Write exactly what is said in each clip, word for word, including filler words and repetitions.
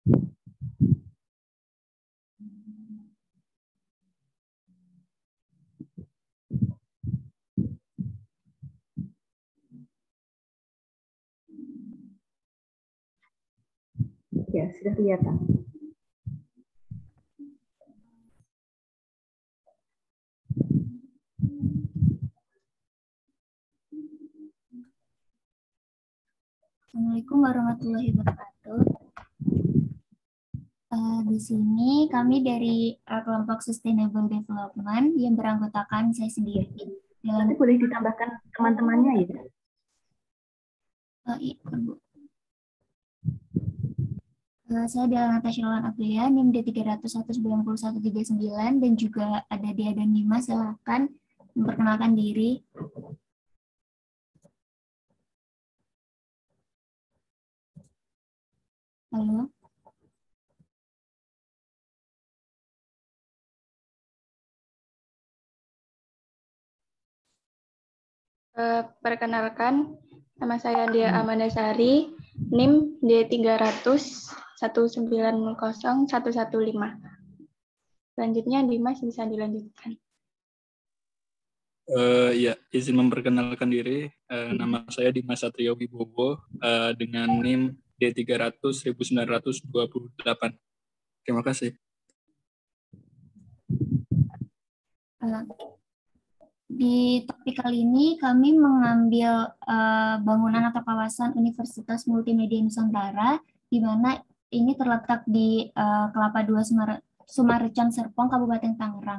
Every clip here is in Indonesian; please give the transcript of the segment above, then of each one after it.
Ya, sudah kelihatan. Assalamualaikum warahmatullahi wabarakatuh. Uh, di sini kami dari uh, kelompok Sustainable Development yang beranggotakan saya sendiri. Nanti boleh ditambahkan teman-temannya ya? Uh, iya, Bu. Uh, saya adalah Natasha Lawan Aprilia, NIM D tiga nol satu sembilan satu tiga sembilan, dan juga ada Dia dan Nima. Silakan memperkenalkan diri. Halo. Uh, perkenalkan, nama saya Dia Amandasari, NIM D tiga nol nol satu sembilan nol satu satu lima. Selanjutnya Dimas bisa dilanjutkan. Uh, ya, izin memperkenalkan diri. Uh, nama saya Dimas Satrio Wibowo uh, dengan NIM D tiga nol nol sembilan dua delapan. Terima kasih. Di topik kali ini kami mengambil uh, bangunan atau kawasan Universitas Multimedia Nusantara, di mana ini terletak di uh, Kelapa dua Sumarecon Serpong, Kabupaten Tangerang.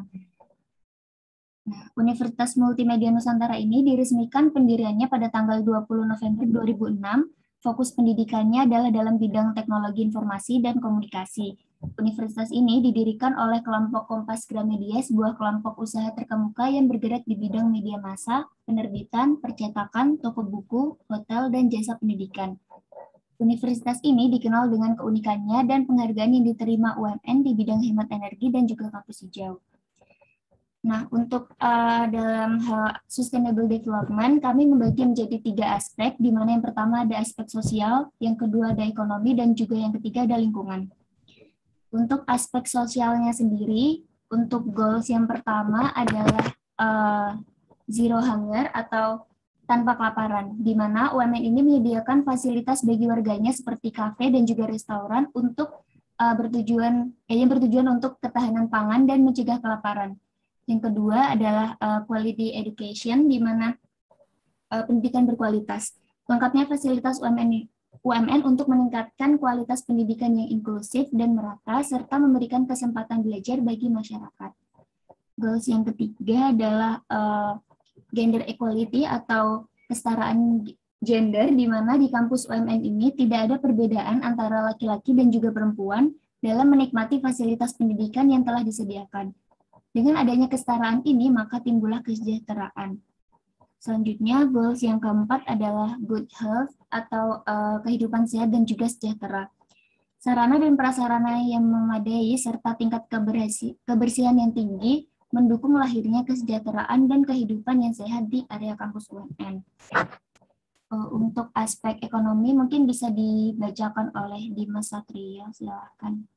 Nah, Universitas Multimedia Nusantara ini diresmikan pendiriannya pada tanggal dua puluh November dua ribu enam. Fokus pendidikannya adalah dalam bidang teknologi informasi dan komunikasi. Universitas ini didirikan oleh kelompok Kompas Gramedia, sebuah kelompok usaha terkemuka yang bergerak di bidang media massa, penerbitan, percetakan, toko buku, hotel, dan jasa pendidikan. Universitas ini dikenal dengan keunikannya dan penghargaan yang diterima U M N di bidang hemat energi dan juga kampus hijau. Nah, untuk uh, dalam hal sustainable development, kami membagi menjadi tiga aspek, di mana yang pertama ada aspek sosial, yang kedua ada ekonomi, dan juga yang ketiga ada lingkungan. Untuk aspek sosialnya sendiri, untuk goals yang pertama adalah uh, zero hunger atau tanpa kelaparan, di mana U M N ini menyediakan fasilitas bagi warganya seperti kafe dan juga restoran untuk uh, bertujuan, eh, yang bertujuan untuk ketahanan pangan dan mencegah kelaparan. Yang kedua adalah uh, quality education, di mana uh, pendidikan berkualitas. Lengkapnya fasilitas U M N, U M N untuk meningkatkan kualitas pendidikan yang inklusif dan merata, serta memberikan kesempatan belajar bagi masyarakat. Goals yang ketiga adalah uh, gender equality atau kesetaraan gender, di mana di kampus U M N ini tidak ada perbedaan antara laki-laki dan juga perempuan dalam menikmati fasilitas pendidikan yang telah disediakan. Dengan adanya kesetaraan ini, maka timbullah kesejahteraan. Selanjutnya, goals yang keempat adalah good health atau uh, kehidupan sehat dan juga sejahtera. Sarana dan prasarana yang memadai serta tingkat kebersihan yang tinggi mendukung lahirnya kesejahteraan dan kehidupan yang sehat di area kampus U M N. Uh, untuk aspek ekonomi mungkin bisa dibacakan oleh Dimas Satrio, silakan.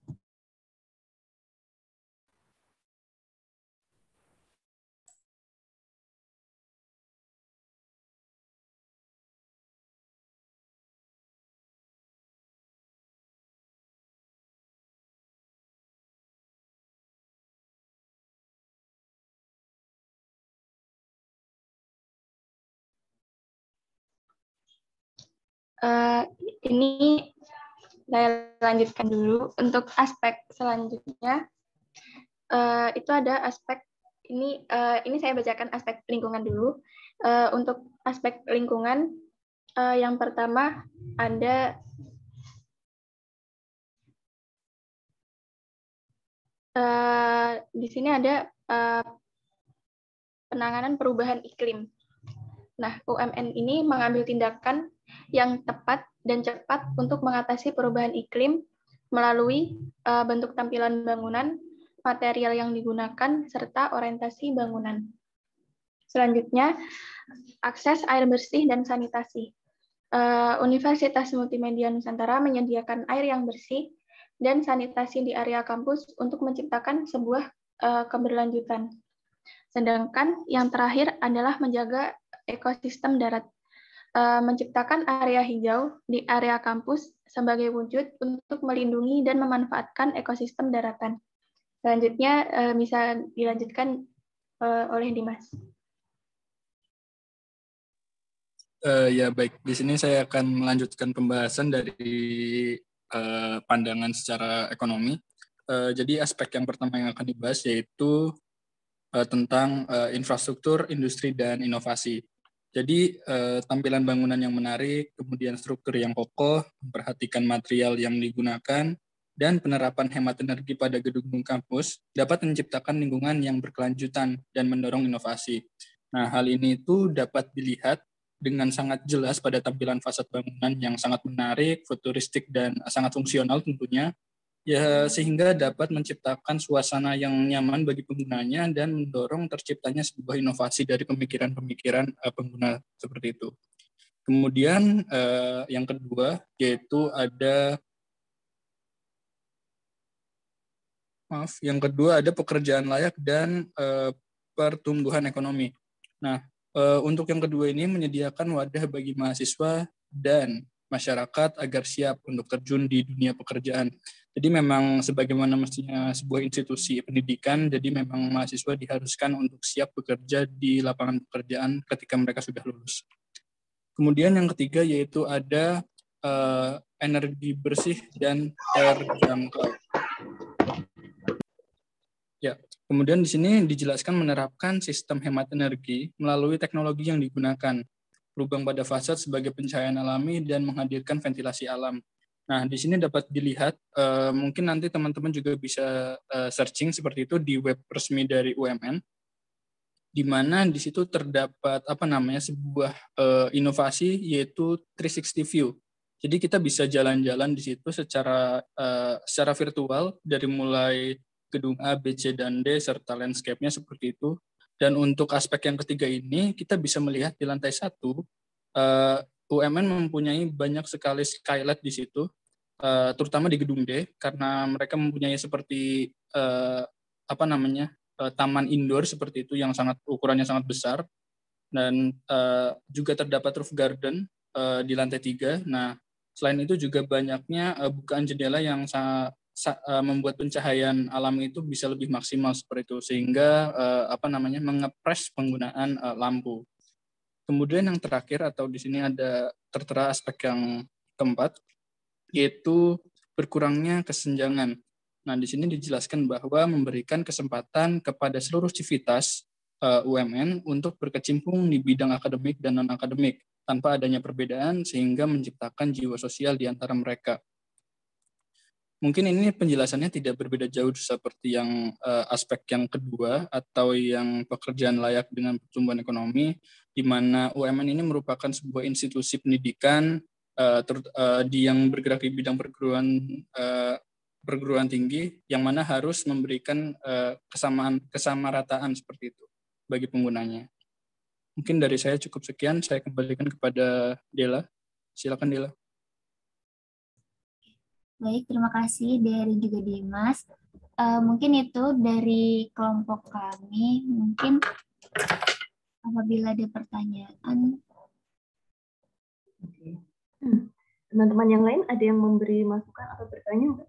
Uh, ini saya lanjutkan dulu. Untuk aspek selanjutnya, uh, itu ada aspek ini. Uh, ini saya bacakan aspek lingkungan dulu. Uh, untuk aspek lingkungan, uh, yang pertama ada uh, di sini ada uh, penanganan perubahan iklim. Nah, U M N ini mengambil tindakan yang tepat dan cepat untuk mengatasi perubahan iklim melalui uh, bentuk tampilan bangunan, material yang digunakan, serta orientasi bangunan. Selanjutnya, akses air bersih dan sanitasi. Uh, Universitas Multimedia Nusantara menyediakan air yang bersih dan sanitasi di area kampus untuk menciptakan sebuah uh, keberlanjutan. Sedangkan yang terakhir adalah menjaga ekosistem darat, uh, menciptakan area hijau di area kampus sebagai wujud untuk melindungi dan memanfaatkan ekosistem daratan. Selanjutnya uh, bisa dilanjutkan uh, oleh Dimas. Uh, ya baik, di sini saya akan melanjutkan pembahasan dari uh, pandangan secara ekonomi. Uh, jadi aspek yang pertama yang akan dibahas yaitu uh, tentang uh, infrastruktur, industri, dan inovasi. Jadi uh, tampilan bangunan yang menarik, kemudian struktur yang kokoh, memperhatikan material yang digunakan, dan penerapan hemat energi pada gedung kampus dapat menciptakan lingkungan yang berkelanjutan dan mendorong inovasi. Nah, hal ini itu dapat dilihat dengan sangat jelas pada tampilan fasad bangunan yang sangat menarik, futuristik, dan sangat fungsional tentunya, ya sehingga dapat menciptakan suasana yang nyaman bagi penggunanya dan mendorong terciptanya sebuah inovasi dari pemikiran-pemikiran uh, pengguna seperti itu. Kemudian uh, yang kedua yaitu ada maaf, yang kedua ada pekerjaan layak dan uh, pertumbuhan ekonomi. Nah, Uh, untuk yang kedua ini menyediakan wadah bagi mahasiswa dan masyarakat agar siap untuk terjun di dunia pekerjaan. Jadi memang sebagaimana mestinya sebuah institusi pendidikan, jadi memang mahasiswa diharuskan untuk siap bekerja di lapangan pekerjaan ketika mereka sudah lulus. Kemudian yang ketiga yaitu ada uh, energi bersih dan terjangkau. Ya, kemudian di sini dijelaskan menerapkan sistem hemat energi melalui teknologi yang digunakan, lubang pada fasad sebagai pencahayaan alami dan menghadirkan ventilasi alam. Nah, di sini dapat dilihat, uh, mungkin nanti teman-teman juga bisa uh, searching seperti itu di web resmi dari U M N, di mana di situ terdapat apa namanya sebuah uh, inovasi yaitu three sixty view. Jadi kita bisa jalan-jalan di situ secara uh, secara virtual dari mulai gedung A, B, C, dan D, serta landscape-nya seperti itu. Dan untuk aspek yang ketiga ini, kita bisa melihat di lantai satu, uh, U M N mempunyai banyak sekali skylight di situ, uh, terutama di gedung D, karena mereka mempunyai seperti, uh, apa namanya, uh, taman indoor seperti itu, yang sangat ukurannya sangat besar, dan uh, juga terdapat roof garden uh, di lantai tiga. Nah, selain itu juga banyaknya uh, bukaan jendela yang sangat membuat pencahayaan alam itu bisa lebih maksimal seperti itu, sehingga uh, apa namanya mengepres penggunaan uh, lampu. Kemudian yang terakhir atau di sini ada tertera aspek yang keempat yaitu berkurangnya kesenjangan. Nah, di sini dijelaskan bahwa memberikan kesempatan kepada seluruh civitas uh, U M N untuk berkecimpung di bidang akademik dan non-akademik tanpa adanya perbedaan sehingga menciptakan jiwa sosial di antara mereka. Mungkin ini penjelasannya tidak berbeda jauh seperti yang uh, aspek yang kedua atau yang pekerjaan layak dengan pertumbuhan ekonomi, di mana U M N ini merupakan sebuah institusi pendidikan uh, ter, uh, di yang bergerak di bidang perguruan uh, perguruan tinggi, yang mana harus memberikan uh, kesamaan kesamarataan seperti itu bagi penggunanya. Mungkin dari saya cukup sekian, saya kembalikan kepada Dela. Silakan Dela. Baik, terima kasih dari juga Dimas. Uh, mungkin itu dari kelompok kami. Mungkin apabila ada pertanyaan. Oke. Hmm. Teman-teman yang lain ada yang memberi masukan atau bertanya enggak?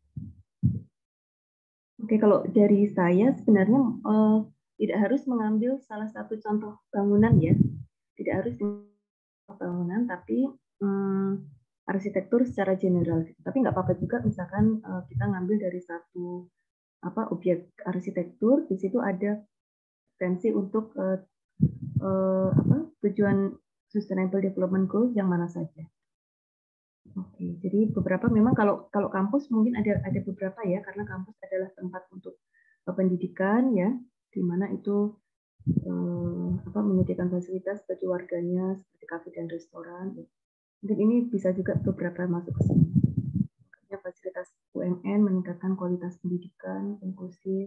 Oke, kalau dari saya sebenarnya uh, tidak harus mengambil salah satu contoh bangunan ya. Tidak harus bangunan, tapi um, arsitektur secara general, tapi nggak apa-apa juga misalkan uh, kita ngambil dari satu apa objek arsitektur, di situ ada potensi untuk uh, uh, apa tujuan Sustainable Development Goals yang mana saja. Oke, jadi beberapa memang kalau kalau kampus mungkin ada ada beberapa ya, karena kampus adalah tempat untuk uh, pendidikan ya, di mana itu uh, apa menyediakan fasilitas bagi warganya seperti kafe dan restoran. Ya. Mungkin ini bisa juga beberapa masuk ke sini. Fasilitas U M N meningkatkan kualitas pendidikan, inklusif,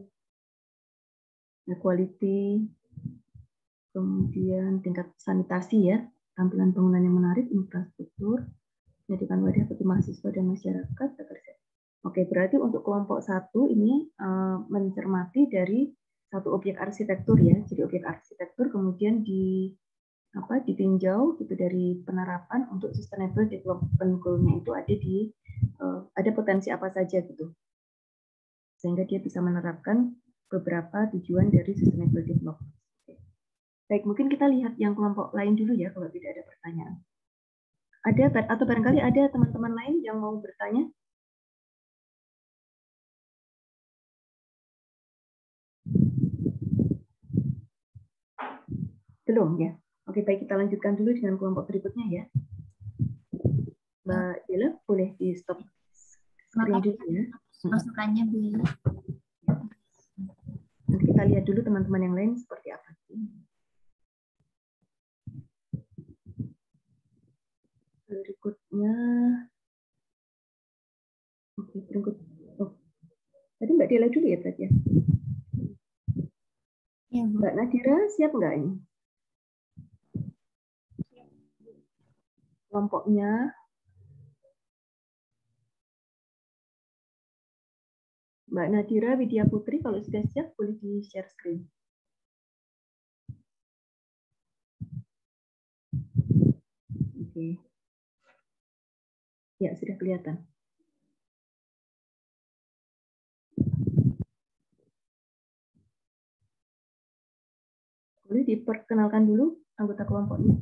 quality, kemudian tingkat sanitasi ya, tampilan bangunan yang menarik, infrastruktur, menjadikan wadah bagi mahasiswa dan masyarakat agar Oke, berarti untuk kelompok satu ini uh, mencermati dari satu objek arsitektur ya. Jadi objek arsitektur kemudian di apa ditinjau gitu dari penerapan untuk sustainable development goal-nya itu ada di uh, ada potensi apa saja gitu. Sehingga dia bisa menerapkan beberapa tujuan dari sustainable development. Baik, mungkin kita lihat yang kelompok lain dulu ya kalau tidak ada pertanyaan. Ada atau barangkali ada teman-teman lain yang mau bertanya? Belum ya? Oke, baik kita lanjutkan dulu dengan kelompok berikutnya ya. Mbak Dela, boleh di stop screen dulu ya. Masukannya Bu. Nanti kita lihat dulu teman-teman yang lain seperti apa. Berikutnya, oke, berikut. Oh, tadi Mbak Dela dulu ya tadi ya. Ya, Bu. Mbak Nadira siap nggak ini? Kelompoknya. Mbak Nadira Widya Putri, kalau sudah siap boleh di share screen. Oke. Ya, sudah kelihatan. Boleh diperkenalkan dulu anggota kelompoknya.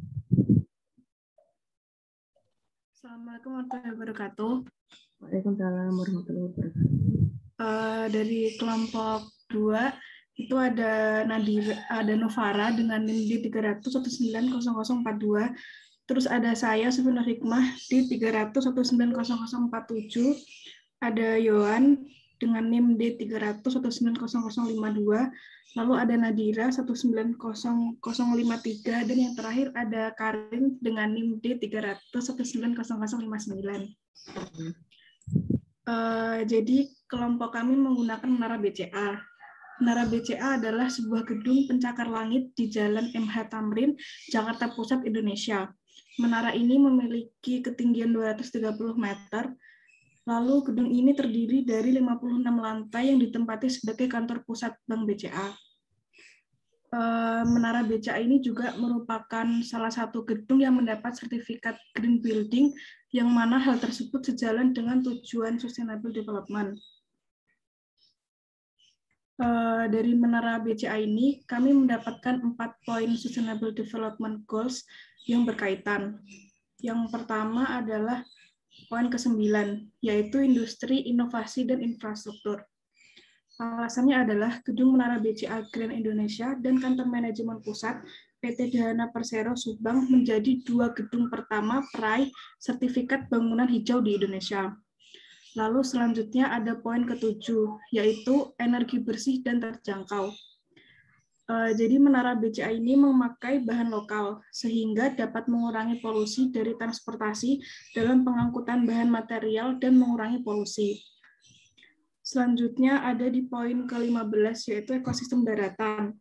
Assalamualaikum warahmatullahi wabarakatuh. Waalaikumsalam warahmatullahi wabarakatuh. Uh, dari kelompok dua itu ada Nadira, ada Novara dengan NIM di tiga nol satu sembilan nol nol empat dua. Terus ada saya Sufinur Hikmah di tiga nol satu sembilan nol nol empat tujuh. Ada Yohan dengan NIM D tiga nol satu sembilan nol nol lima dua. Lalu ada Nadira satu sembilan nol nol lima tiga, dan yang terakhir ada Karin dengan NIM D tiga nol satu sembilan nol nol lima sembilan. Uh, jadi kelompok kami menggunakan menara B C A. Menara B C A adalah sebuah gedung pencakar langit di Jalan M H Tamrin, Jakarta Pusat, Indonesia. Menara ini memiliki ketinggian dua ratus tiga puluh meter. Lalu gedung ini terdiri dari lima puluh enam lantai yang ditempati sebagai kantor pusat Bank B C A. Menara B C A ini juga merupakan salah satu gedung yang mendapat sertifikat Green Building, yang mana hal tersebut sejalan dengan tujuan Sustainable Development. Dari menara B C A ini, kami mendapatkan empat poin Sustainable Development Goals yang berkaitan. Yang pertama adalah poin kesembilan, yaitu industri, inovasi, dan infrastruktur. Alasannya adalah gedung Menara B C A Grand Indonesia dan kantor manajemen pusat P T Dahana Persero Subang menjadi dua gedung pertama peraih sertifikat bangunan hijau di Indonesia. Lalu selanjutnya ada poin ketujuh, yaitu energi bersih dan terjangkau. Jadi menara B C A ini memakai bahan lokal, sehingga dapat mengurangi polusi dari transportasi dalam pengangkutan bahan material dan mengurangi polusi. Selanjutnya ada di poin ke lima belas, yaitu ekosistem daratan.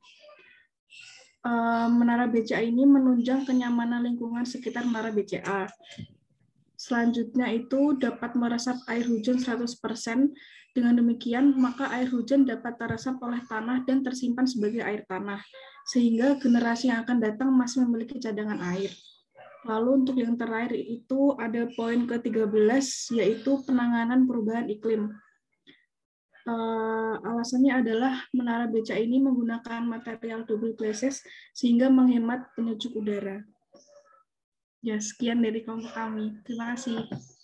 Menara B C A ini menunjang kenyamanan lingkungan sekitar menara B C A. Selanjutnya itu dapat meresap air hujan seratus persen. Dengan demikian, maka air hujan dapat teresap oleh tanah dan tersimpan sebagai air tanah, sehingga generasi yang akan datang masih memiliki cadangan air. Lalu untuk yang terakhir itu ada poin ke tiga belas, yaitu penanganan perubahan iklim. Uh, alasannya adalah menara B C A ini menggunakan material double glazes sehingga menghemat penyejuk udara. Ya, sekian dari kelompok kami. Terima kasih.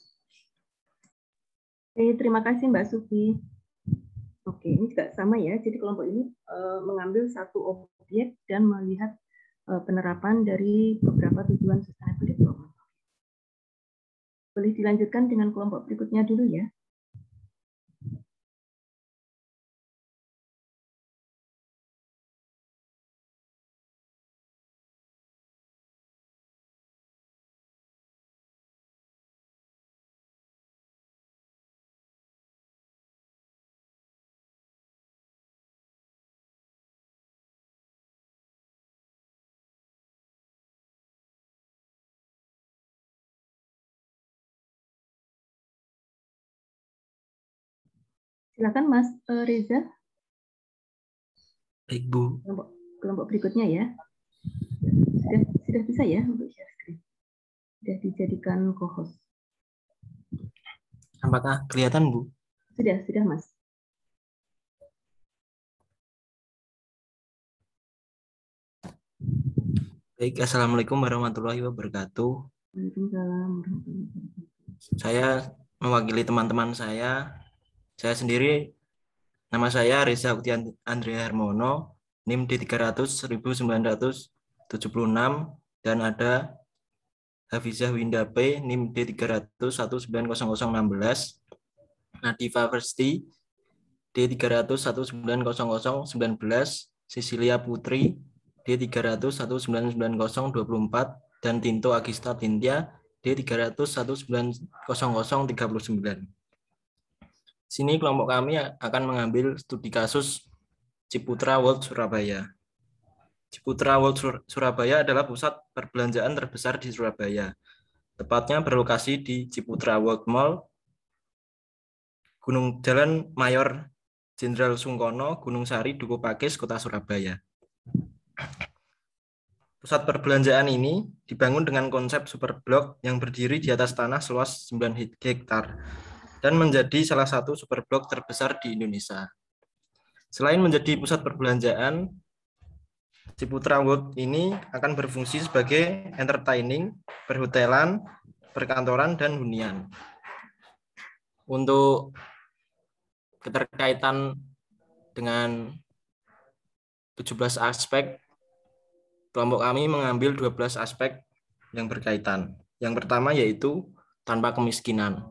Oke, terima kasih Mbak Sufi. Oke, ini juga sama ya. Jadi kelompok ini uh, mengambil satu objek dan melihat uh, penerapan dari beberapa tujuan sustainable development. Boleh dilanjutkan dengan kelompok berikutnya dulu ya. Silakan Mas uh, Reza. Baik, Bu. Kelompok, kelompok berikutnya ya. Sudah, sudah bisa ya untuk share screen. Sudah dijadikan co-host. Apakah kelihatan, Bu? Sudah, sudah Mas. Baik, Assalamualaikum warahmatullahi wabarakatuh. Waalaikumsalam warahmatullahi wabarakatuh. Saya mewakili teman-teman saya. Saya sendiri, nama saya Reza Uktian Andrea Hermono, N I M D tiga ratus seribu sembilan ratus tujuh puluh enam, dan ada Hafizah Winda P, N I M D tiga ratus satu sembilan nol nol satu enam, Nadifa Versti, D tiga ratus satu sembilan nol nol satu satu, Sisilia Putri, D tiga ratus satu sembilan sembilan nol dua empat, dan Tinto Agista Tintya, D tiga ratus satu sembilan nol nol tiga sembilan. Sini kelompok kami akan mengambil studi kasus Ciputra World Surabaya. Ciputra World Surabaya adalah pusat perbelanjaan terbesar di Surabaya. Tepatnya berlokasi di Ciputra World Mall, Gunung Jalan Mayor Jenderal Sungkono, Gunung Sari, Duku Pakis, Kota Surabaya. Pusat perbelanjaan ini dibangun dengan konsep superblok yang berdiri di atas tanah seluas sembilan hektar dan menjadi salah satu superblok terbesar di Indonesia. Selain menjadi pusat perbelanjaan, Ciputra World ini akan berfungsi sebagai entertaining, perhotelan, perkantoran, dan hunian. Untuk keterkaitan dengan tujuh belas aspek, kelompok kami mengambil dua belas aspek yang berkaitan. Yang pertama yaitu tanpa kemiskinan.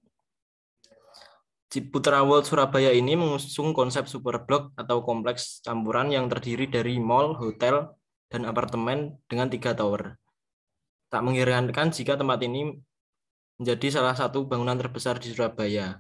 Ciputra World Surabaya ini mengusung konsep superblok atau kompleks campuran yang terdiri dari mall, hotel, dan apartemen dengan tiga tower. Tak mengherankan jika tempat ini menjadi salah satu bangunan terbesar di Surabaya,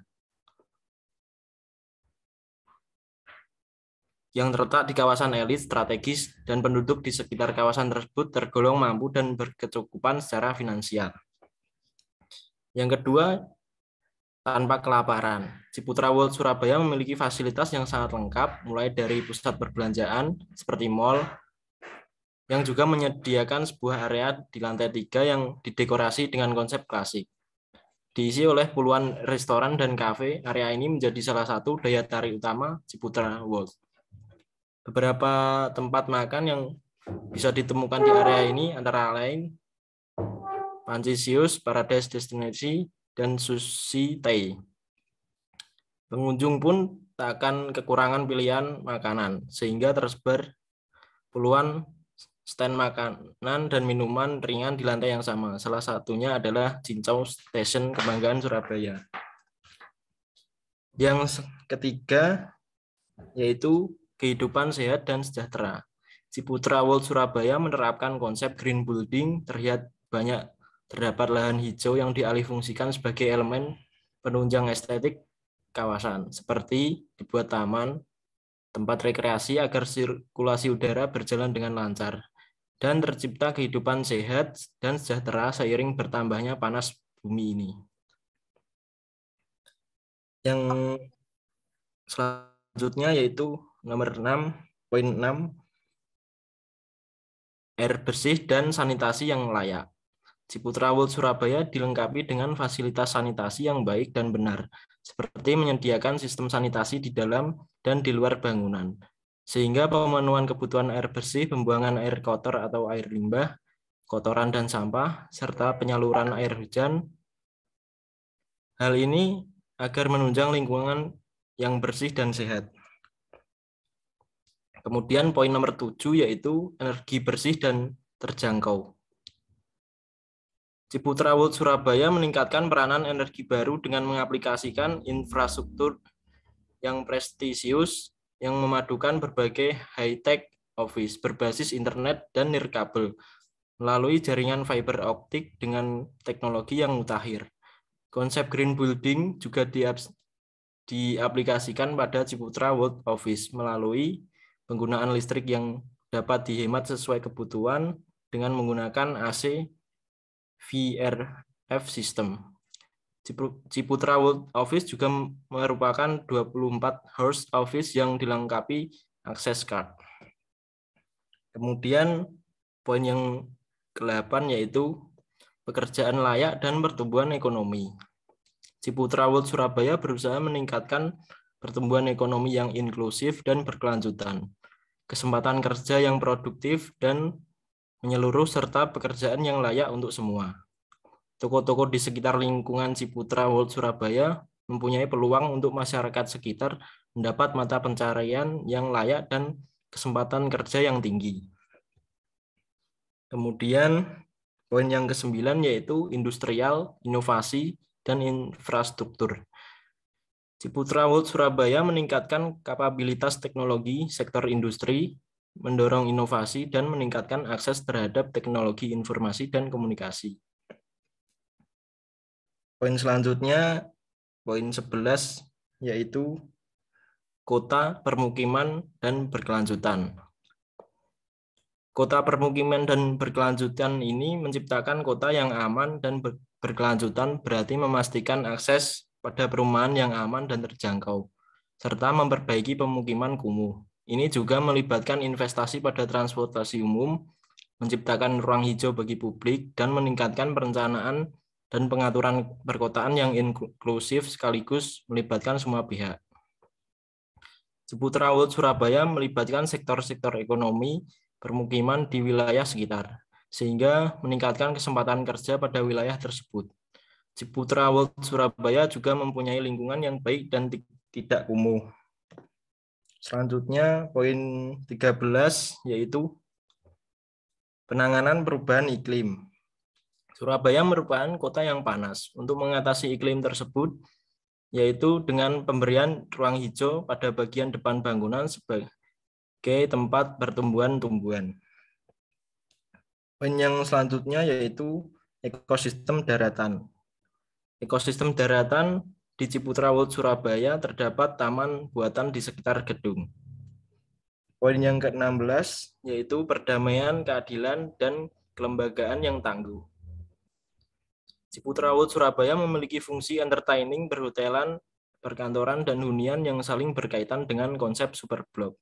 yang terletak di kawasan elit strategis dan penduduk di sekitar kawasan tersebut tergolong mampu dan berkecukupan secara finansial. Yang kedua, tanpa kelaparan. Ciputra World Surabaya memiliki fasilitas yang sangat lengkap, mulai dari pusat perbelanjaan seperti mall, yang juga menyediakan sebuah area di lantai tiga yang didekorasi dengan konsep klasik. Diisi oleh puluhan restoran dan kafe, area ini menjadi salah satu daya tarik utama Ciputra World. Beberapa tempat makan yang bisa ditemukan di area ini antara lain Pancisius, Paradise Destination, dan Sushi Thai. Pengunjung pun tak akan kekurangan pilihan makanan, sehingga tersebar puluhan stand makanan dan minuman ringan di lantai yang sama. Salah satunya adalah Cincau Station, kebanggaan Surabaya. Yang ketiga yaitu kehidupan sehat dan sejahtera. Ciputra World Surabaya menerapkan konsep green building, terlihat banyak terdapat lahan hijau yang dialihfungsikan sebagai elemen penunjang estetik kawasan, seperti dibuat taman, tempat rekreasi agar sirkulasi udara berjalan dengan lancar, dan tercipta kehidupan sehat dan sejahtera seiring bertambahnya panas bumi ini. Yang selanjutnya yaitu nomor enam, poin enam, air bersih dan sanitasi yang layak. Ciputra World Surabaya dilengkapi dengan fasilitas sanitasi yang baik dan benar, seperti menyediakan sistem sanitasi di dalam dan di luar bangunan, sehingga pemenuhan kebutuhan air bersih, pembuangan air kotor atau air limbah, kotoran dan sampah, serta penyaluran air hujan. Hal ini agar menunjang lingkungan yang bersih dan sehat. Kemudian poin nomor tujuh yaitu energi bersih dan terjangkau. Ciputra World Surabaya meningkatkan peranan energi baru dengan mengaplikasikan infrastruktur yang prestisius yang memadukan berbagai high-tech office berbasis internet dan nirkabel melalui jaringan fiber optik dengan teknologi yang mutakhir. Konsep green building juga diaplikasikan pada Ciputra World Office melalui penggunaan listrik yang dapat dihemat sesuai kebutuhan dengan menggunakan A C V R F system. Ciputra World Office juga merupakan dua puluh empat host office yang dilengkapi akses card. Kemudian poin yang kedelapan yaitu pekerjaan layak dan pertumbuhan ekonomi. Ciputra World Surabaya berusaha meningkatkan pertumbuhan ekonomi yang inklusif dan berkelanjutan, kesempatan kerja yang produktif dan menyeluruh, serta pekerjaan yang layak untuk semua. Toko-toko di sekitar lingkungan Ciputra World Surabaya mempunyai peluang untuk masyarakat sekitar mendapat mata pencaharian yang layak dan kesempatan kerja yang tinggi. Kemudian poin yang kesembilan yaitu industrial, inovasi, dan infrastruktur. Ciputra World Surabaya meningkatkan kapabilitas teknologi sektor industri, mendorong inovasi, dan meningkatkan akses terhadap teknologi informasi dan komunikasi. Poin selanjutnya, poin sebelas, yaitu kota, permukiman, dan berkelanjutan. Kota, permukiman, dan berkelanjutan ini menciptakan kota yang aman dan berkelanjutan, berarti memastikan akses pada perumahan yang aman dan terjangkau, serta memperbaiki pemukiman kumuh. Ini juga melibatkan investasi pada transportasi umum, menciptakan ruang hijau bagi publik, dan meningkatkan perencanaan dan pengaturan perkotaan yang inklusif sekaligus melibatkan semua pihak. Ciputra World Surabaya melibatkan sektor-sektor ekonomi, permukiman di wilayah sekitar, sehingga meningkatkan kesempatan kerja pada wilayah tersebut. Ciputra World Surabaya juga mempunyai lingkungan yang baik dan tidak kumuh. Selanjutnya, poin tiga belas, yaitu penanganan perubahan iklim. Surabaya merupakan kota yang panas. Untuk mengatasi iklim tersebut, yaitu dengan pemberian ruang hijau pada bagian depan bangunan sebagai tempat pertumbuhan tumbuhan. Poin yang selanjutnya yaitu ekosistem daratan. Ekosistem daratan di Ciputra World Surabaya terdapat taman buatan di sekitar gedung. Poin yang ke enam belas yaitu perdamaian, keadilan, dan kelembagaan yang tangguh. Ciputra World Surabaya memiliki fungsi entertaining, perhotelan, perkantoran, dan hunian yang saling berkaitan dengan konsep superblok.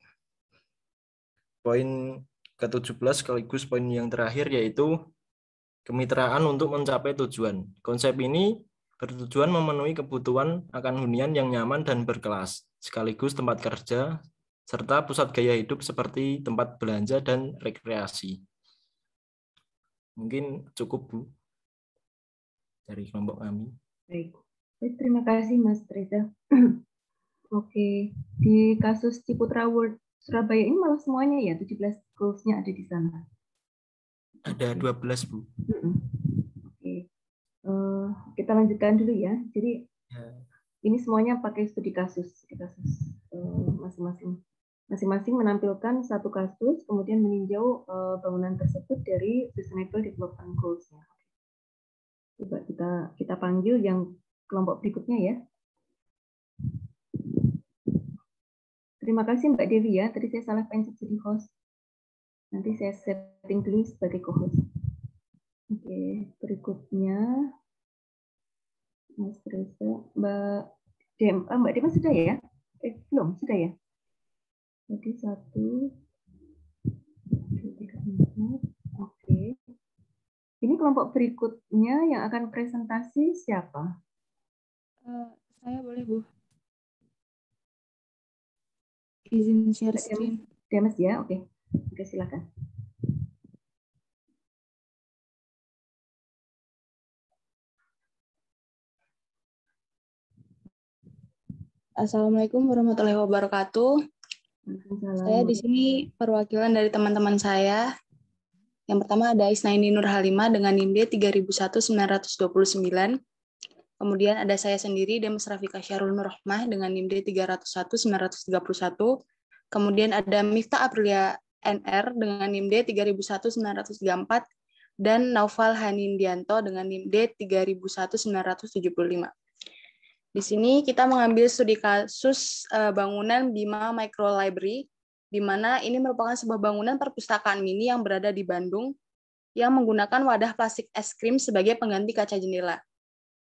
Poin ke tujuh belas sekaligus poin yang terakhir yaitu kemitraan untuk mencapai tujuan. Konsep ini bertujuan memenuhi kebutuhan akan hunian yang nyaman dan berkelas, sekaligus tempat kerja, serta pusat gaya hidup seperti tempat belanja dan rekreasi. Mungkin cukup, Bu, dari kelompok kami. Baik, Baik terima kasih Mas Reza. Oke, di kasus Ciputra World Surabaya ini malah semuanya ya, tujuh belas goals-nya ada di sana. Ada dua belas, Bu. Oke, uh, kita lanjutkan dulu ya. Jadi ya. Ini semuanya pakai studi kasus, studi kasus masing-masing. Uh, Masing-masing menampilkan satu kasus, kemudian meninjau uh, bangunan tersebut dari Sustainable Development Goals-nya. Coba kita kita panggil yang kelompok berikutnya ya. Terima kasih Mbak Dewi ya. Tadi saya salah pencet jadi host. Nanti saya setting dulu sebagai co-host. Oke, berikutnya Mas Reza, Mbak Dem, ah, Mbak Dem sudah ya? Eh, belum, sudah ya? Jadi satu, dua, tiga, empat. Oke. Ini kelompok berikutnya yang akan presentasi siapa? Uh, saya boleh, Bu. Izin share screen. Demes ya, oke. Oke, silakan. Assalamualaikum warahmatullahi wabarakatuh. Saya di sini perwakilan dari teman-teman saya. Yang pertama ada Isnaini Nur Halimah dengan N I M D tiga ribu satu sembilan ratus dua puluh sembilan. Kemudian ada saya sendiri, Demes Rafika Syarul Nurrohmah dengan N I M D tiga nol satu sembilan tiga satu. Kemudian ada Miftah Aprilia N R dengan N I M D tiga ribu satu sembilan tiga empat dan Naufal Hanindianto dengan N I M D tiga ribu satu sembilan tujuh lima. Di sini kita mengambil studi kasus bangunan Bima Micro Library, di mana ini merupakan sebuah bangunan perpustakaan mini yang berada di Bandung yang menggunakan wadah plastik es krim sebagai pengganti kaca jendela.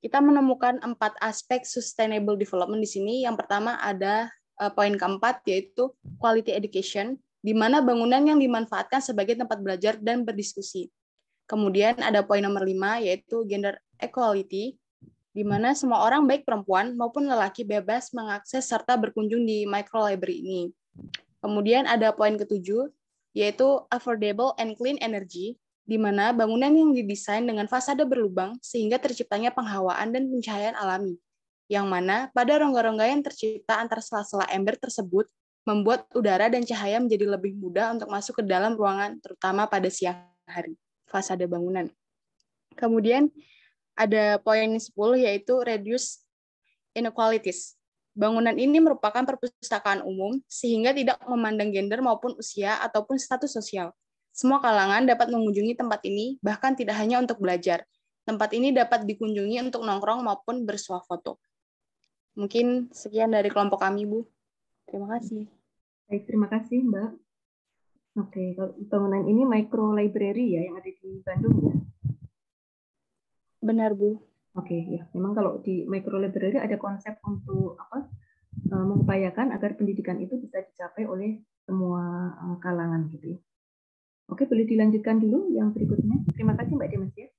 kita menemukan empat aspek sustainable development di sini. Yang pertama ada uh, poin keempat, yaitu quality education, di mana bangunan yang dimanfaatkan sebagai tempat belajar dan berdiskusi. Kemudian ada poin nomor lima, yaitu gender equality, di mana semua orang baik perempuan maupun lelaki bebas mengakses serta berkunjung di micro library ini. Kemudian ada poin ketujuh, yaitu affordable and clean energy, di mana bangunan yang didesain dengan fasade berlubang sehingga terciptanya penghawaan dan pencahayaan alami, yang mana pada rongga-rongga yang tercipta antar sela-sela ember tersebut membuat udara dan cahaya menjadi lebih mudah untuk masuk ke dalam ruangan, terutama pada siang hari, fasade bangunan. Kemudian ada poin sepuluh, yaitu reduce inequalities. Bangunan ini merupakan perpustakaan umum, sehingga tidak memandang gender maupun usia ataupun status sosial. Semua kalangan dapat mengunjungi tempat ini, bahkan tidak hanya untuk belajar. Tempat ini dapat dikunjungi untuk nongkrong maupun bersuah foto. Mungkin sekian dari kelompok kami, Bu. Terima kasih. Baik, terima kasih, Mbak. Oke, kalau bangunan ini micro library ya, yang ada di Bandung ya? Benar, Bu. Oke, ya. Memang kalau di micro library ada konsep untuk apa? Uh, mengupayakan agar pendidikan itu bisa dicapai oleh semua uh, kalangan gitu ya. Oke, boleh dilanjutkan dulu yang berikutnya. Terima kasih Mbak Demes ya.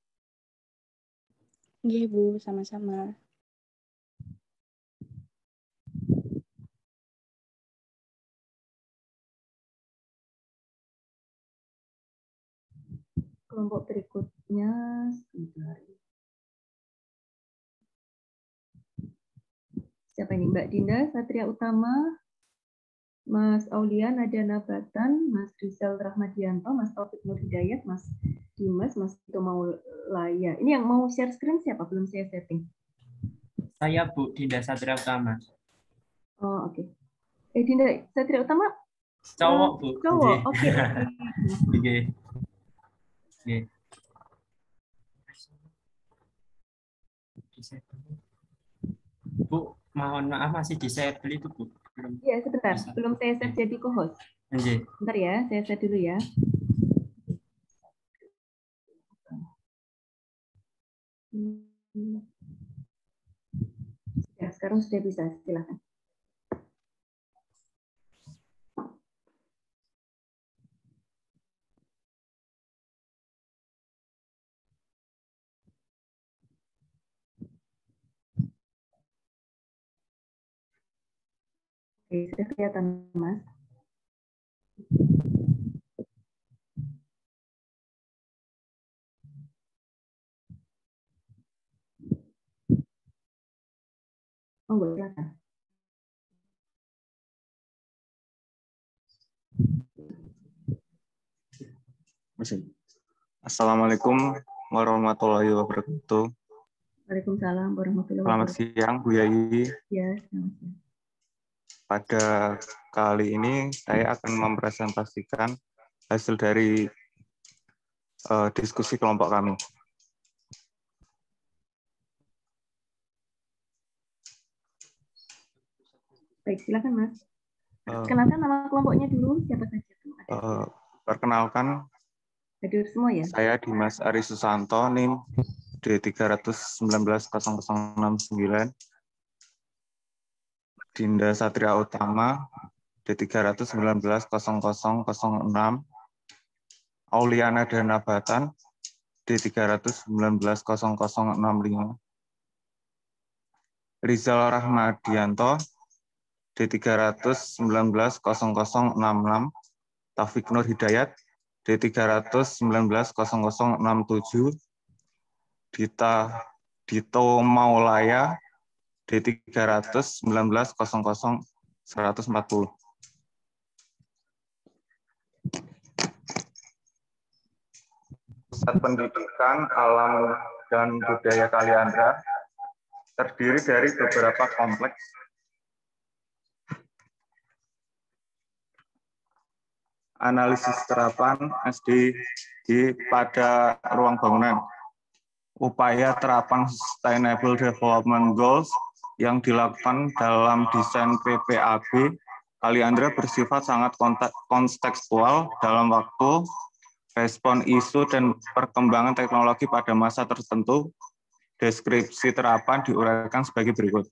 Iya, Bu, sama-sama. Kelompok berikutnya, sebentar. Siapa ini? Mbak Dinda Satria Utama, Mas Aulia Nadana Batan, Mas Rizal Rahmadianto, Mas Taufik Nur Hidayat, Mas Dimas, Mas Tito Maulaya. Ini yang mau share screen siapa? Belum saya setting. Saya Bu Dinda Satria Utama. Oh oke. Okay. Eh Dinda Satria Utama? Cowok uh, Bu. Cowok. Oke. Oke. Oke. Bu, mohon maaf masih disable itu Bu. Iya sebentar, belum saya set jadi co-host. Bentar ya, saya set dulu ya. Ya, sekarang sudah bisa, silakan. Oke, sudah kelihatan, Mas. Oh, silakan. Assalamualaikum warahmatullahi wabarakatuh. Waalaikumsalam warahmatullahi wabarakatuh. Selamat siang, Bu Yayi. Ya, selamat siang. Pada kali ini saya akan mempresentasikan hasil dari uh, diskusi kelompok kami. Baik, silakan Mas. Kenalkan nama kelompoknya dulu, siapa saja tuh? Uh, perkenalkan, hadir semua ya. Saya Dimas Ari Susanto, N I M D tiga satu sembilan nol nol nol enam sembilan. Dinda Satria Utama, D tiga satu sembilan nol nol nol nol enam. Auliana Dana Batan, D tiga satu sembilan nol nol nol enam lima. Rizal Rahmadianto, D tiga satu sembilan nol nol nol enam enam. Taufik Nur Hidayat, D tiga satu sembilan nol nol nol enam tujuh. Dita Dito Maulaya, D tiga satu sembilan nol nol nol satu empat nol. Pusat Pendidikan Alam dan Budaya Kaliandra terdiri dari beberapa kompleks analisis terapan S D G pada ruang bangunan. Upaya terapan Sustainable Development Goals yang dilakukan dalam desain P P A B Kaliandra bersifat sangat kontekstual dalam waktu, respon isu dan perkembangan teknologi pada masa tertentu, Deskripsi terapan diuraikan sebagai berikut.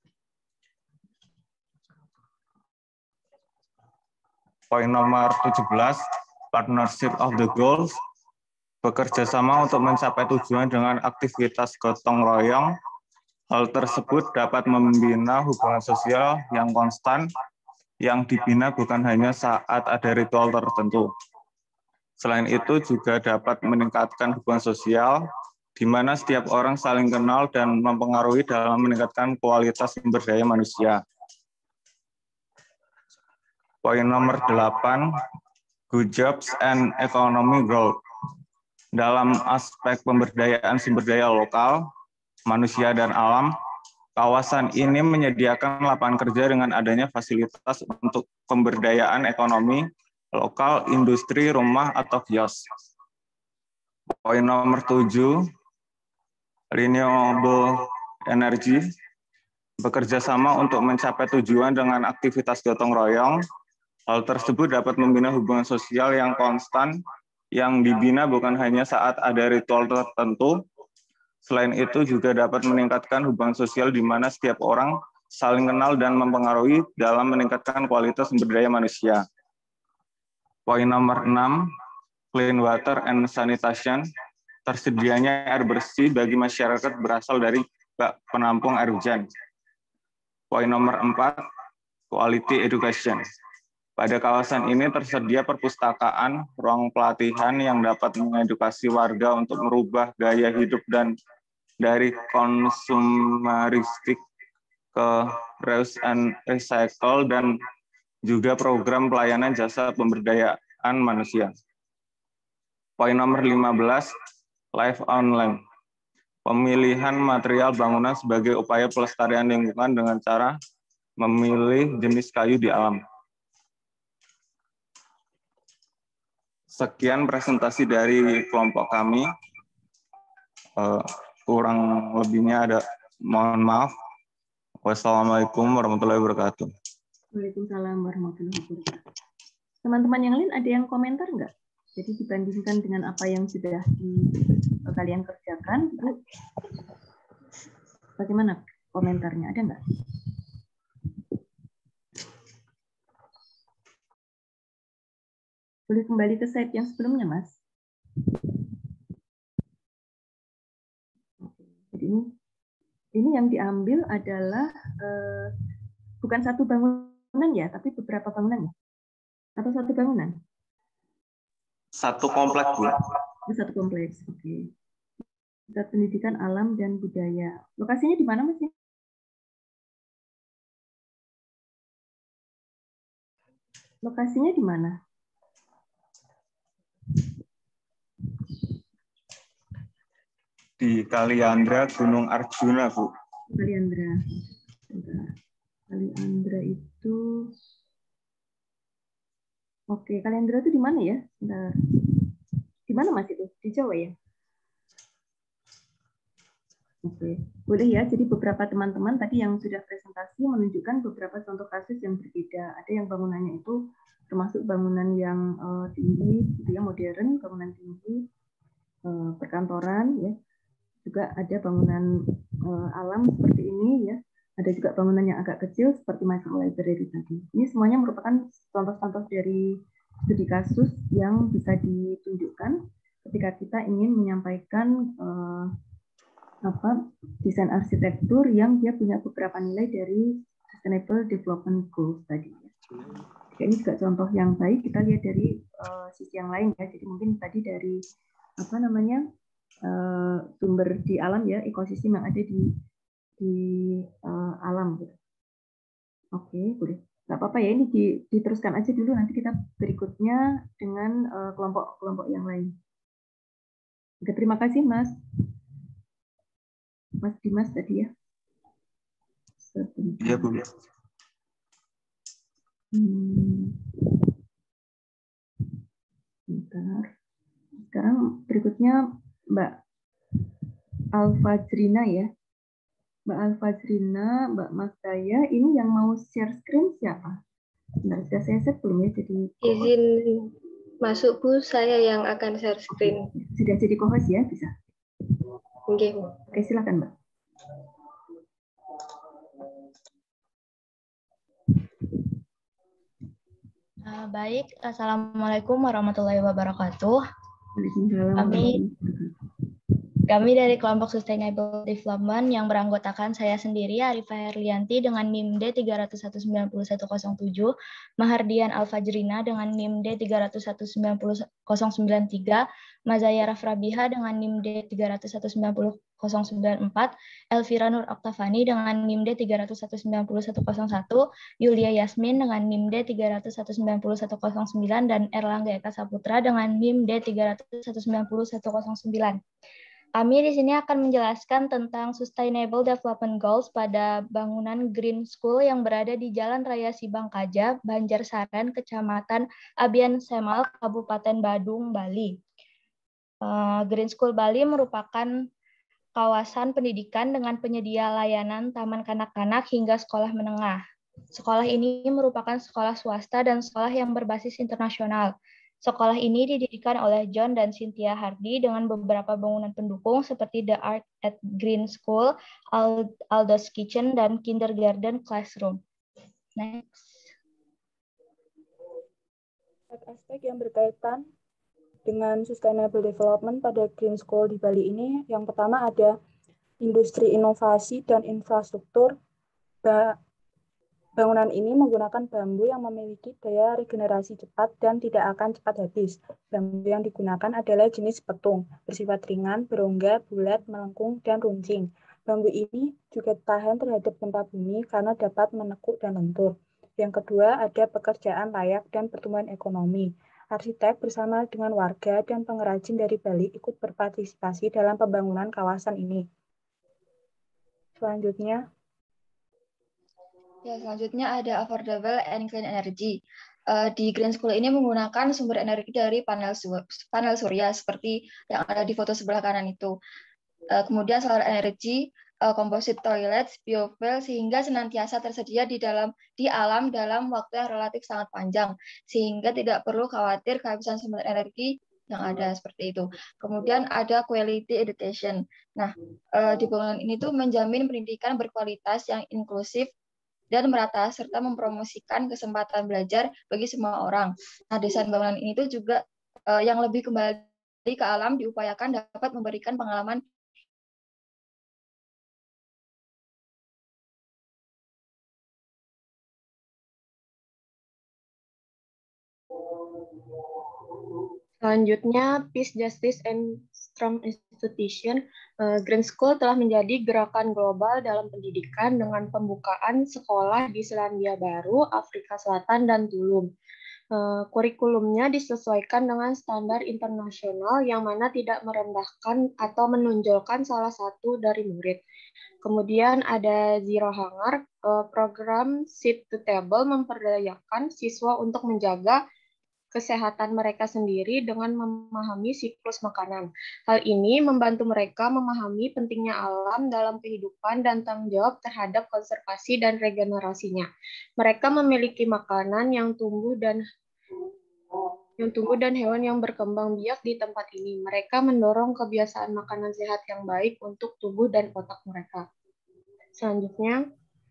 Poin nomor tujuh belas, partnership of the goals, bekerja sama untuk mencapai tujuan dengan aktivitas gotong royong. Hal tersebut dapat membina hubungan sosial yang konstan, yang dibina bukan hanya saat ada ritual tertentu. Selain itu juga dapat meningkatkan hubungan sosial, di mana setiap orang saling kenal dan mempengaruhi dalam meningkatkan kualitas sumber daya manusia. Poin nomor delapan, good jobs and economic growth. Dalam aspek pemberdayaan sumber daya lokal, manusia dan alam, kawasan ini menyediakan lapangan kerja dengan adanya fasilitas untuk pemberdayaan ekonomi, lokal, industri, rumah, atau kios. Poin nomor tujuh, renewable energy, bekerja sama untuk mencapai tujuan dengan aktivitas gotong royong. Hal tersebut dapat membina hubungan sosial yang konstan, yang dibina bukan hanya saat ada ritual tertentu. Selain itu juga dapat meningkatkan hubungan sosial di mana setiap orang saling kenal dan mempengaruhi dalam meningkatkan kualitas sumber daya manusia. Poin nomor enam, clean water and sanitation, tersedianya air bersih bagi masyarakat berasal dari bak penampung air hujan. Poin nomor empat, quality education. Pada kawasan ini tersedia perpustakaan, ruang pelatihan yang dapat mengedukasi warga untuk merubah gaya hidup dan dari konsumeristik ke reuse and recycle, dan juga program pelayanan jasa pemberdayaan manusia. Poin nomor lima belas, life online. Pemilihan material bangunan sebagai upaya pelestarian lingkungan dengan cara memilih jenis kayu di alam. Sekian presentasi dari kelompok kami. Uh, kurang lebihnya ada, mohon maaf. Wassalamualaikum warahmatullahi wabarakatuh. Waalaikumsalam warahmatullahi wabarakatuh. Teman-teman yang lain ada yang komentar nggak? Jadi dibandingkan dengan apa yang sudah di, kalian kerjakan, itu bagaimana komentarnya? Ada nggak? Boleh kembali ke slide yang sebelumnya, Mas. Jadi ini, ini yang diambil adalah eh, bukan satu bangunan ya, tapi beberapa bangunan ya? Atau satu bangunan? Satu kompleks, Bu. Satu kompleks, oke. Okay. Pusat Pendidikan Alam dan Budaya. Lokasinya di mana, Mas? Lokasinya di mana? Di Kaliandra, Gunung Arjuna, Bu. Kaliandra. Kaliandra itu... Oke, Kaliandra itu di mana ya? Bentar. Di mana Mas itu? Di Jawa ya? Oke, boleh ya. Jadi beberapa teman-teman tadi yang sudah presentasi menunjukkan beberapa contoh kasus yang berbeda. Ada yang bangunannya itu termasuk bangunan yang uh, tinggi, gitu ya, modern, bangunan tinggi, uh, perkantoran, ya. Juga ada bangunan uh, alam seperti ini, ya. Ada juga bangunan yang agak kecil seperti micro library tadi. Ini semuanya merupakan contoh-contoh dari studi kasus yang bisa ditunjukkan ketika kita ingin menyampaikan uh, apa desain arsitektur yang dia punya beberapa nilai dari Sustainable Development Goals tadi. Ini juga contoh yang baik. Kita lihat dari uh, sisi yang lain ya. Jadi mungkin tadi dari apa namanya uh, sumber di alam ya, ekosistem yang ada di di uh, alam gitu. Oke, boleh. Nggak apa-apa ya, ini diteruskan aja dulu, nanti kita berikutnya dengan kelompok-kelompok uh, yang lain. Oke, terima kasih Mas. Mas Dimas tadi ya. Iya, Bu. Hmm. Bentar. Sekarang berikutnya Mbak Alfajrina ya. Mbak Alfajrina, Mbak Mas Daya, ini yang mau share screen siapa? Bentar, sudah saya set belum ya? Jadi izin masuk Bu, saya yang akan share screen. Sudah jadi co-host ya, bisa? Oke, Oke, silakan Mbak. Uh, baik, Assalamualaikum warahmatullahi wabarakatuh. Kami, kami dari kelompok Sustainable Development yang beranggotakan saya sendiri, Arifah Herlianti dengan N I M D tiga nol satu sembilan satu nol tujuh, Mahardian Alfajrina dengan N I M D tiga nol satu sembilan nol sembilan tiga, Mazaya Rafrabiha dengan N I M D tiga nol satu sembilan nol sembilan empat, Elvira Nur Oktavani dengan N I M D tiga nol satu sembilan satu nol satu, Yulia Yasmin dengan N I M D tiga nol satu sembilan satu nol sembilan, dan Erlangga Eka Saputra dengan N I M D tiga nol satu sembilan satu nol sembilan. Kami di sini akan menjelaskan tentang Sustainable Development Goals pada bangunan Green School yang berada di Jalan Raya Sibangkaja, Banjarsaren, Kecamatan Abian Semal, Kabupaten Badung, Bali. Uh, Green School Bali merupakan kawasan pendidikan dengan penyedia layanan taman kanak-kanak hingga sekolah menengah. Sekolah ini merupakan sekolah swasta dan sekolah yang berbasis internasional. Sekolah ini didirikan oleh John dan Cynthia Hardy dengan beberapa bangunan pendukung seperti The Art at Green School, Aldo's Kitchen, dan Kindergarten Classroom. Next. Aspek yang berkaitan dengan Sustainable Development pada Green School di Bali ini, yang pertama ada industri inovasi dan infrastruktur. Bangunan ini menggunakan bambu yang memiliki daya regenerasi cepat dan tidak akan cepat habis. Bambu yang digunakan adalah jenis petung, bersifat ringan, berongga, bulat, melengkung, dan runcing. Bambu ini juga tahan terhadap gempa bumi karena dapat menekuk dan lentur. Yang kedua, ada pekerjaan layak dan pertumbuhan ekonomi. Arsitek bersama dengan warga dan pengrajin dari Bali ikut berpartisipasi dalam pembangunan kawasan ini. Selanjutnya, Ya, selanjutnya ada affordable and clean energy. Uh, di Green School ini menggunakan sumber energi dari panel, su panel surya seperti yang ada di foto sebelah kanan itu. Uh, kemudian solar energy, uh, composite toilets, biofuel, sehingga senantiasa tersedia di dalam di alam dalam waktu yang relatif sangat panjang, sehingga tidak perlu khawatir kehabisan sumber energi yang ada seperti itu. Kemudian ada quality education. Nah, uh, di bangunan ini tuh menjamin pendidikan berkualitas yang inklusif dan merata serta mempromosikan kesempatan belajar bagi semua orang. Nah, desain bangunan ini tuh juga uh, yang lebih kembali ke alam diupayakan dapat memberikan pengalaman Selanjutnya, Peace, Justice, and Strong Institution. Green School telah menjadi gerakan global dalam pendidikan dengan pembukaan sekolah di Selandia Baru, Afrika Selatan, dan Tulum. Kurikulumnya disesuaikan dengan standar internasional yang mana tidak merendahkan atau menonjolkan salah satu dari murid. Kemudian ada Zero Hunger, program Seed to Table memperdayakan siswa untuk menjaga kesehatan mereka sendiri dengan memahami siklus makanan. Hal ini membantu mereka memahami pentingnya alam dalam kehidupan dan tanggung jawab terhadap konservasi dan regenerasinya. Mereka memiliki makanan yang tumbuh dan yang tumbuh dan hewan yang berkembang biak di tempat ini. Mereka mendorong kebiasaan makanan sehat yang baik untuk tubuh dan otak mereka. Selanjutnya,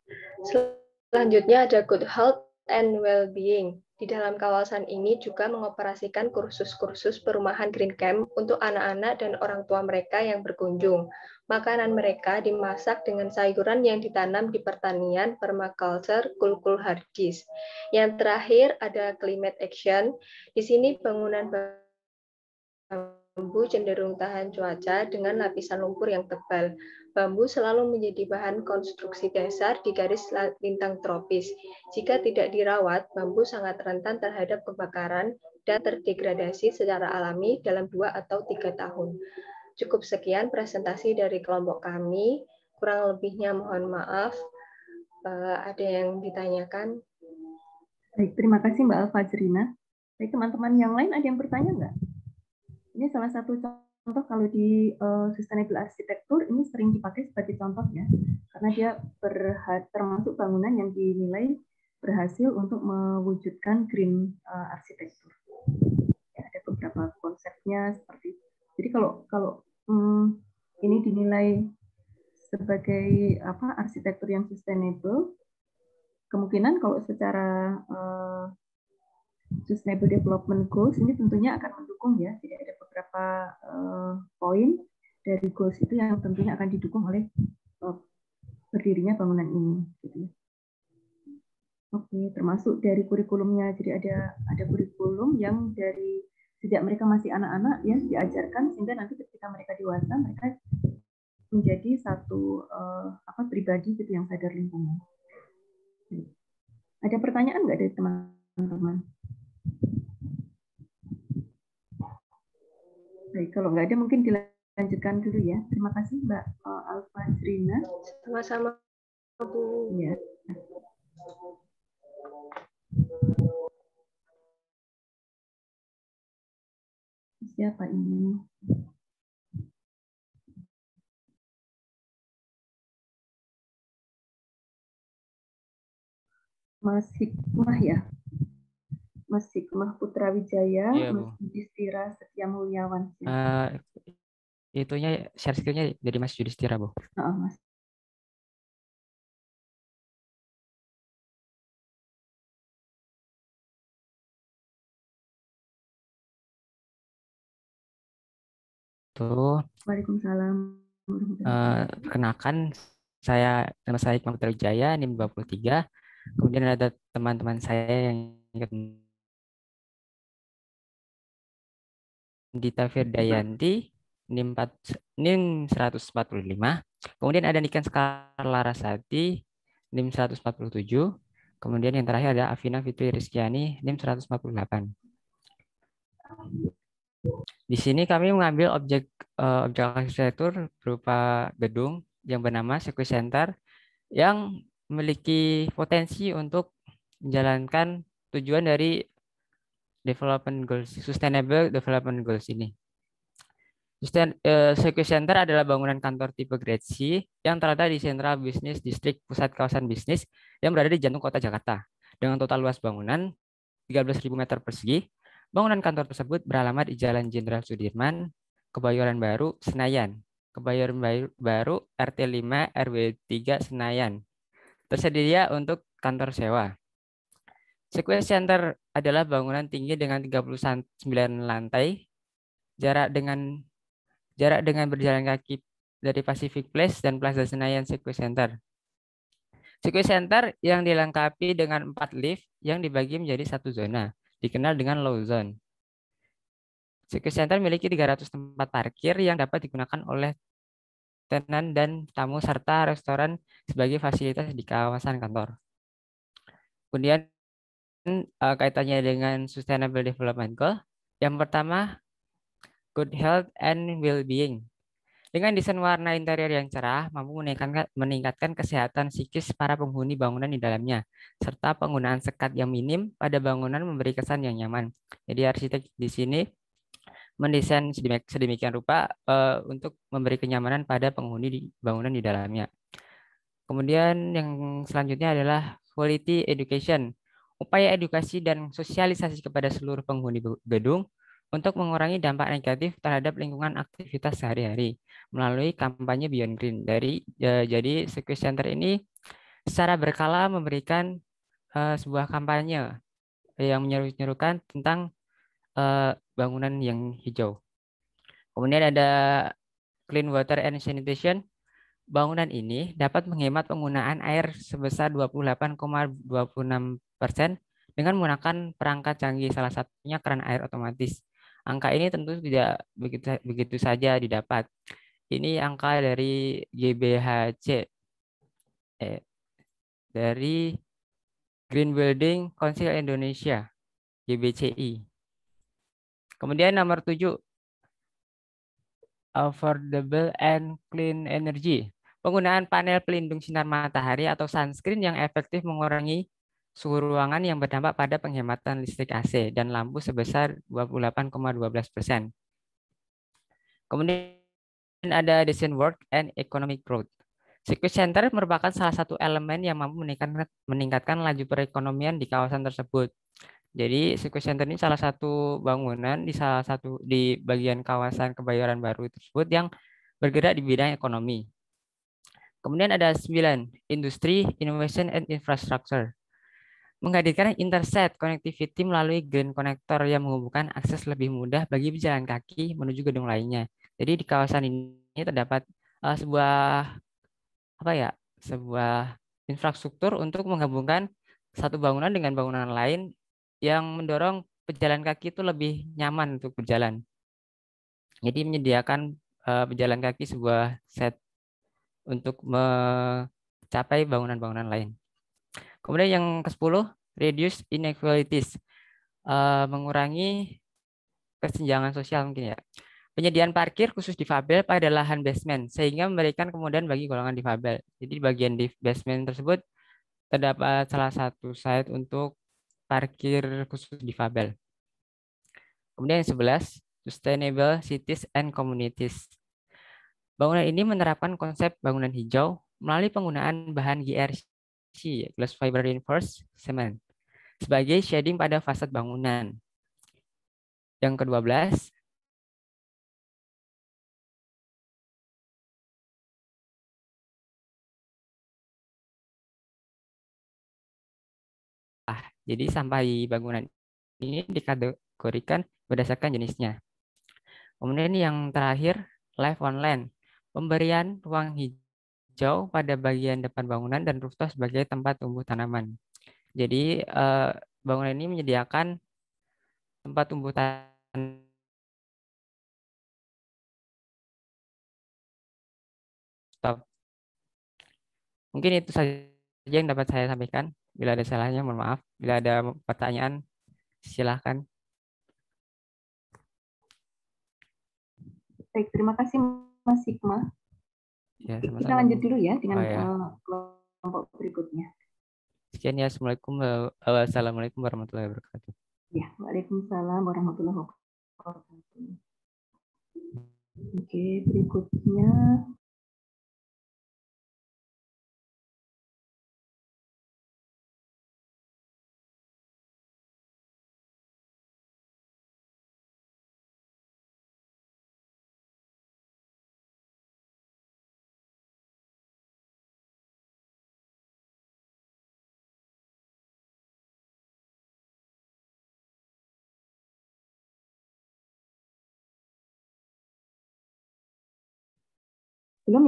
selanjutnya ada Good Health and Well-being. Di dalam kawasan ini juga mengoperasikan kursus-kursus perumahan Green Camp untuk anak-anak dan orang tua mereka yang berkunjung. Makanan mereka dimasak dengan sayuran yang ditanam di pertanian permaculture Kulkul Hardis. Yang terakhir ada Climate Action. Di sini bangunan bambu cenderung tahan cuaca dengan lapisan lumpur yang tebal. Bambu selalu menjadi bahan konstruksi dasar di garis lintang tropis. Jika tidak dirawat, bambu sangat rentan terhadap kebakaran dan terdegradasi secara alami dalam dua atau tiga tahun. Cukup sekian presentasi dari kelompok kami. Kurang lebihnya mohon maaf. Uh, ada yang ditanyakan? Baik, terima kasih Mbak Alfajrina. Baik, teman-teman yang lain ada yang bertanya nggak? Ini salah satu contoh kalau di uh, sustainable arsitektur ini sering dipakai sebagai contoh ya, karena dia berha- termasuk bangunan yang dinilai berhasil untuk mewujudkan green uh, arsitektur. Ya, ada beberapa konsepnya seperti itu. Jadi kalau kalau um, ini dinilai sebagai apa arsitektur yang sustainable, kemungkinan kalau secara uh, Sustainable Development Goals ini tentunya akan mendukung ya. Jadi ada beberapa uh, poin dari goals itu yang tentunya akan didukung oleh uh, berdirinya bangunan ini. Gitu. Oke, termasuk dari kurikulumnya. Jadi ada ada kurikulum yang dari sejak mereka masih anak-anak ya diajarkan sehingga nanti ketika mereka dewasa mereka menjadi satu uh, apa pribadi gitu yang sadar lingkungan. Ada pertanyaan nggak dari teman-teman? Baik, kalau nggak ada mungkin dilanjutkan dulu ya. Terima kasih Mbak uh, Alfa Zrina. Sama-sama Bu. Ya. Siapa ini? Mas Hikmah ya? Mas Hikmah Putra Wijaya, Iya, Mas Yudhistira Setia Mulyawan. Uh, itunya share screen-nya dari Mas Yudhistira, Bu. Oh, Mas. Tuh. Waalaikumsalam. Uh, perkenalkan, saya nama saya Hikmah Putra Wijaya, NIM dua puluh tiga. Kemudian ada teman-teman saya yang ikut Dita Firdayanti, NIM, NIM seratus empat puluh lima. Kemudian ada Niken Skarlarasati, NIM seratus empat puluh tujuh. Kemudian yang terakhir ada Afina Fitri Rizkyani, NIM seratus empat puluh delapan. Di sini kami mengambil objek uh, objek arsitektur berupa gedung yang bernama Circuit Center yang memiliki potensi untuk menjalankan tujuan dari Development Goals, Sustainable Development Goals ini. Sustain, uh, Circuit Center adalah bangunan kantor tipe Grade C yang terletak di Central Business District, pusat kawasan bisnis yang berada di jantung kota Jakarta. Dengan total luas bangunan tiga belas ribu meter persegi, bangunan kantor tersebut beralamat di Jalan Jenderal Sudirman, Kebayoran Baru, Senayan. Kebayoran Baru, R T lima, R W tiga, Senayan. Tersedia untuk kantor sewa. Circuit Center adalah bangunan tinggi dengan tiga puluh sembilan lantai, jarak dengan jarak dengan berjalan kaki dari Pacific Place dan Plaza Senayan Circuit Center. Circuit Center yang dilengkapi dengan empat lift yang dibagi menjadi satu zona, dikenal dengan low zone. Circuit Center memiliki tiga ratus tempat parkir yang dapat digunakan oleh tenan dan tamu serta restoran sebagai fasilitas di kawasan kantor. Kemudian uh, kaitannya dengan Sustainable Development Goal. Yang pertama, good health and well-being. Dengan desain warna interior yang cerah, mampu meningkatkan, meningkatkan kesehatan psikis para penghuni bangunan di dalamnya, serta penggunaan sekat yang minim pada bangunan memberi kesan yang nyaman. Jadi arsitek di sini mendesain sedemikian rupa uh, untuk memberi kenyamanan pada penghuni di bangunan di dalamnya. Kemudian yang selanjutnya adalah quality education, upaya edukasi dan sosialisasi kepada seluruh penghuni gedung untuk mengurangi dampak negatif terhadap lingkungan aktivitas sehari-hari melalui kampanye Beyond Green. Dari uh, jadi Circuit Center ini secara berkala memberikan uh, sebuah kampanye yang menyeru-nyerukan tentang Uh, bangunan yang hijau. Kemudian ada clean water and sanitation. Bangunan ini dapat menghemat penggunaan air sebesar dua puluh delapan koma dua puluh enam persen dengan menggunakan perangkat canggih, salah satunya keran air otomatis. Angka ini tentu tidak begitu, begitu saja didapat. Ini angka dari G B H C, eh, dari Green Building Council Indonesia, G B C I. Kemudian nomor tujuh, affordable and clean energy. Penggunaan panel pelindung sinar matahari atau sunscreen yang efektif mengurangi suhu ruangan yang berdampak pada penghematan listrik A C dan lampu sebesar dua puluh delapan koma satu dua persen. Kemudian ada design work and economic growth. Circuit Center merupakan salah satu elemen yang mampu meningkatkan, meningkatkan laju perekonomian di kawasan tersebut. Jadi Circuit Center ini salah satu bangunan di salah satu di bagian kawasan Kebayoran Baru tersebut yang bergerak di bidang ekonomi. Kemudian ada sembilan, industri, innovation, and infrastructure. Menghadirkan interset connectivity melalui green connector yang menghubungkan akses lebih mudah bagi pejalan kaki menuju gedung lainnya. Jadi di kawasan ini terdapat uh, sebuah apa ya, sebuah infrastruktur untuk menggabungkan satu bangunan dengan bangunan lain yang mendorong pejalan kaki itu lebih nyaman untuk berjalan. Jadi menyediakan uh, pejalan kaki sebuah set untuk mencapai bangunan-bangunan lain. Kemudian yang kesepuluh, reduce inequalities, uh, mengurangi kesenjangan sosial mungkin ya. Penyediaan parkir khusus difabel pada lahan basement sehingga memberikan kemudahan bagi golongan difabel. Jadi di bagian di basement tersebut terdapat salah satu site untuk parkir khusus difabel. Kemudian yang sebelas, sustainable cities and communities. Bangunan ini menerapkan konsep bangunan hijau melalui penggunaan bahan G R C, glass fiber reinforced cement, sebagai shading pada fasad bangunan. Yang kedua belas, ah, jadi sampah di bangunan ini dikategorikan berdasarkan jenisnya. Kemudian yang terakhir, live on land, pemberian ruang hijau pada bagian depan bangunan dan rooftop sebagai tempat tumbuh tanaman. Jadi eh, bangunan ini menyediakan tempat tumbuh tanaman. Stop. Mungkin itu saja yang dapat saya sampaikan. Bila ada salahnya, mohon maaf. Bila ada pertanyaan, silahkan. Baik, terima kasih Mas Hikmah. Ya, sama-sama. Kita lanjut dulu ya dengan oh, ya. Uh, kelompok berikutnya. Sekian ya, Assalamualaikum, wassalamualaikum warahmatullahi wabarakatuh. Ya, Waalaikumsalam warahmatullahi wabarakatuh. Oke, berikutnya. Belum.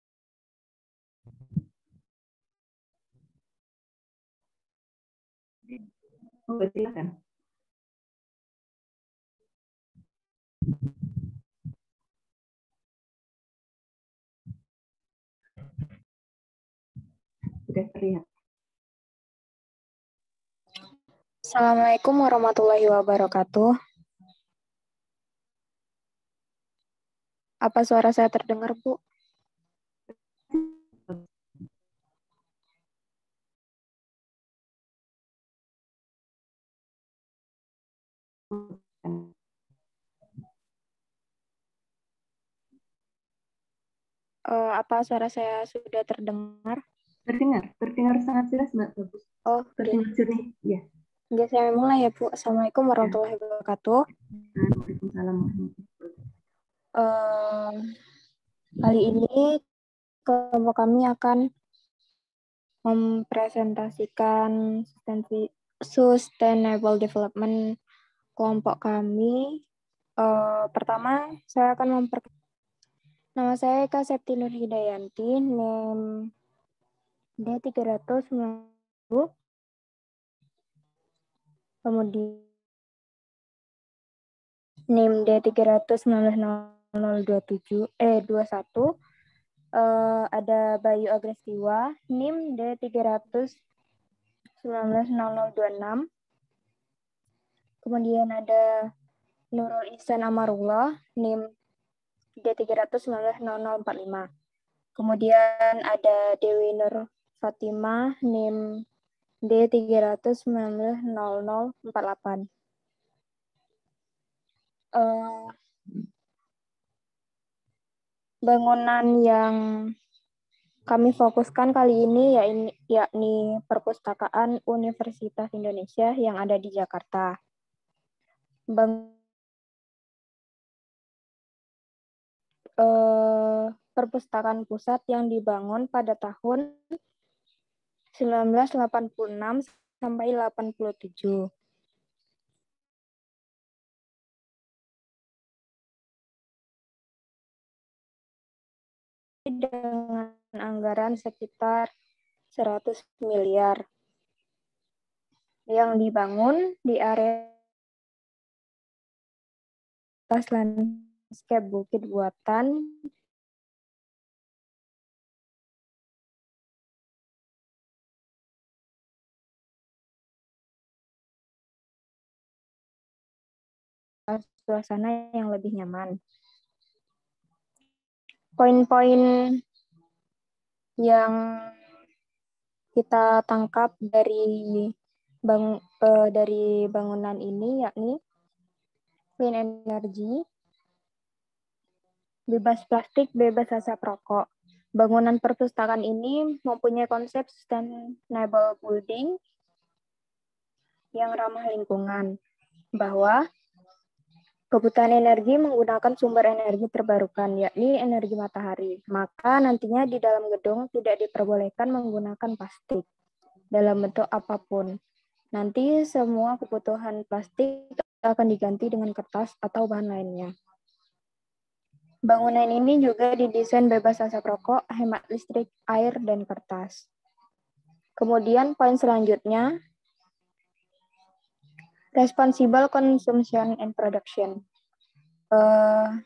Oh, silakan. Sudah terlihat. Assalamualaikum warahmatullahi wabarakatuh. Apa suara saya terdengar, Bu? Uh, apa suara saya sudah terdengar? Terdengar, terdengar sangat jelas, Mbak. Bagus. Oh, terdengar jernih. Ya. Oke, saya mulai ya, Bu. Assalamualaikum warahmatullahi wabarakatuh. Waalaikumsalam. Uh, kali ini kelompok kami akan mempresentasikan sustainable development kelompok kami. Uh, pertama, saya akan memperkenalkan. Nama saya Eka Septi Nur Hidayanti, N I M D tiga ratus sembilan puluh. Kemudian N I M D tiga ratus sembilan belas nol dua tujuh eh dua satu. Uh, ada Bayu Agrestiwa, N I M D tiga ratus sembilan belas nol nol dua enam. Kemudian ada Nurul Ihsan Amarullah, N I M D tiga ratus sembilan belas nol nol empat lima. Kemudian ada Dewi Nur Fatimah, N I M D tiga ratus sembilan belas nol nol empat delapan. Uh, bangunan yang kami fokuskan kali ini yakni, yakni Perpustakaan Universitas Indonesia yang ada di Jakarta. Bang eh, perpustakaan pusat yang dibangun pada tahun seribu sembilan ratus delapan puluh enam sampai delapan puluh tujuh. Dengan anggaran sekitar seratus miliar yang dibangun di area atas landscape bukit buatan suasana yang lebih nyaman. Poin-poin yang kita tangkap dari bang, eh, dari bangunan ini yakni clean energy, bebas plastik, bebas asap rokok. Bangunan perpustakaan ini mempunyai konsep sustainable building yang ramah lingkungan, bahwa kebutuhan energi menggunakan sumber energi terbarukan, yakni energi matahari. Maka nantinya di dalam gedung tidak diperbolehkan menggunakan plastik dalam bentuk apapun. Nanti semua kebutuhan plastik akan diganti dengan kertas atau bahan lainnya. Bangunan ini juga didesain bebas asap rokok, hemat listrik, air, dan kertas. Kemudian poin selanjutnya, responsible consumption and production. Uh,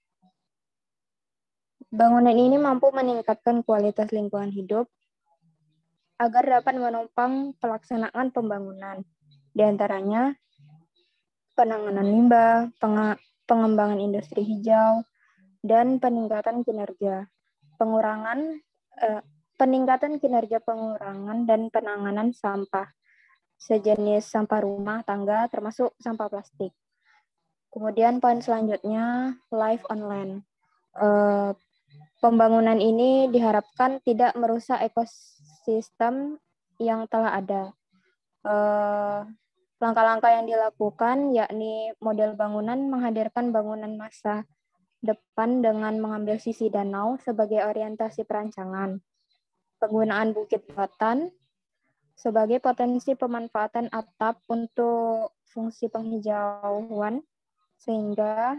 bangunan ini mampu meningkatkan kualitas lingkungan hidup agar dapat menopang pelaksanaan pembangunan. Di antaranya penanganan limbah, peng pengembangan industri hijau, dan peningkatan kinerja pengurangan uh, peningkatan kinerja pengurangan dan penanganan sampah sejenis sampah rumah tangga termasuk sampah plastik. Kemudian poin selanjutnya, life on land. Uh, pembangunan ini diharapkan tidak merusak ekosistem yang telah ada. Langkah-langkah uh, yang dilakukan yakni model bangunan menghadirkan bangunan masa depan dengan mengambil sisi danau sebagai orientasi perancangan. Penggunaan bukit buatan sebagai potensi pemanfaatan atap untuk fungsi penghijauan sehingga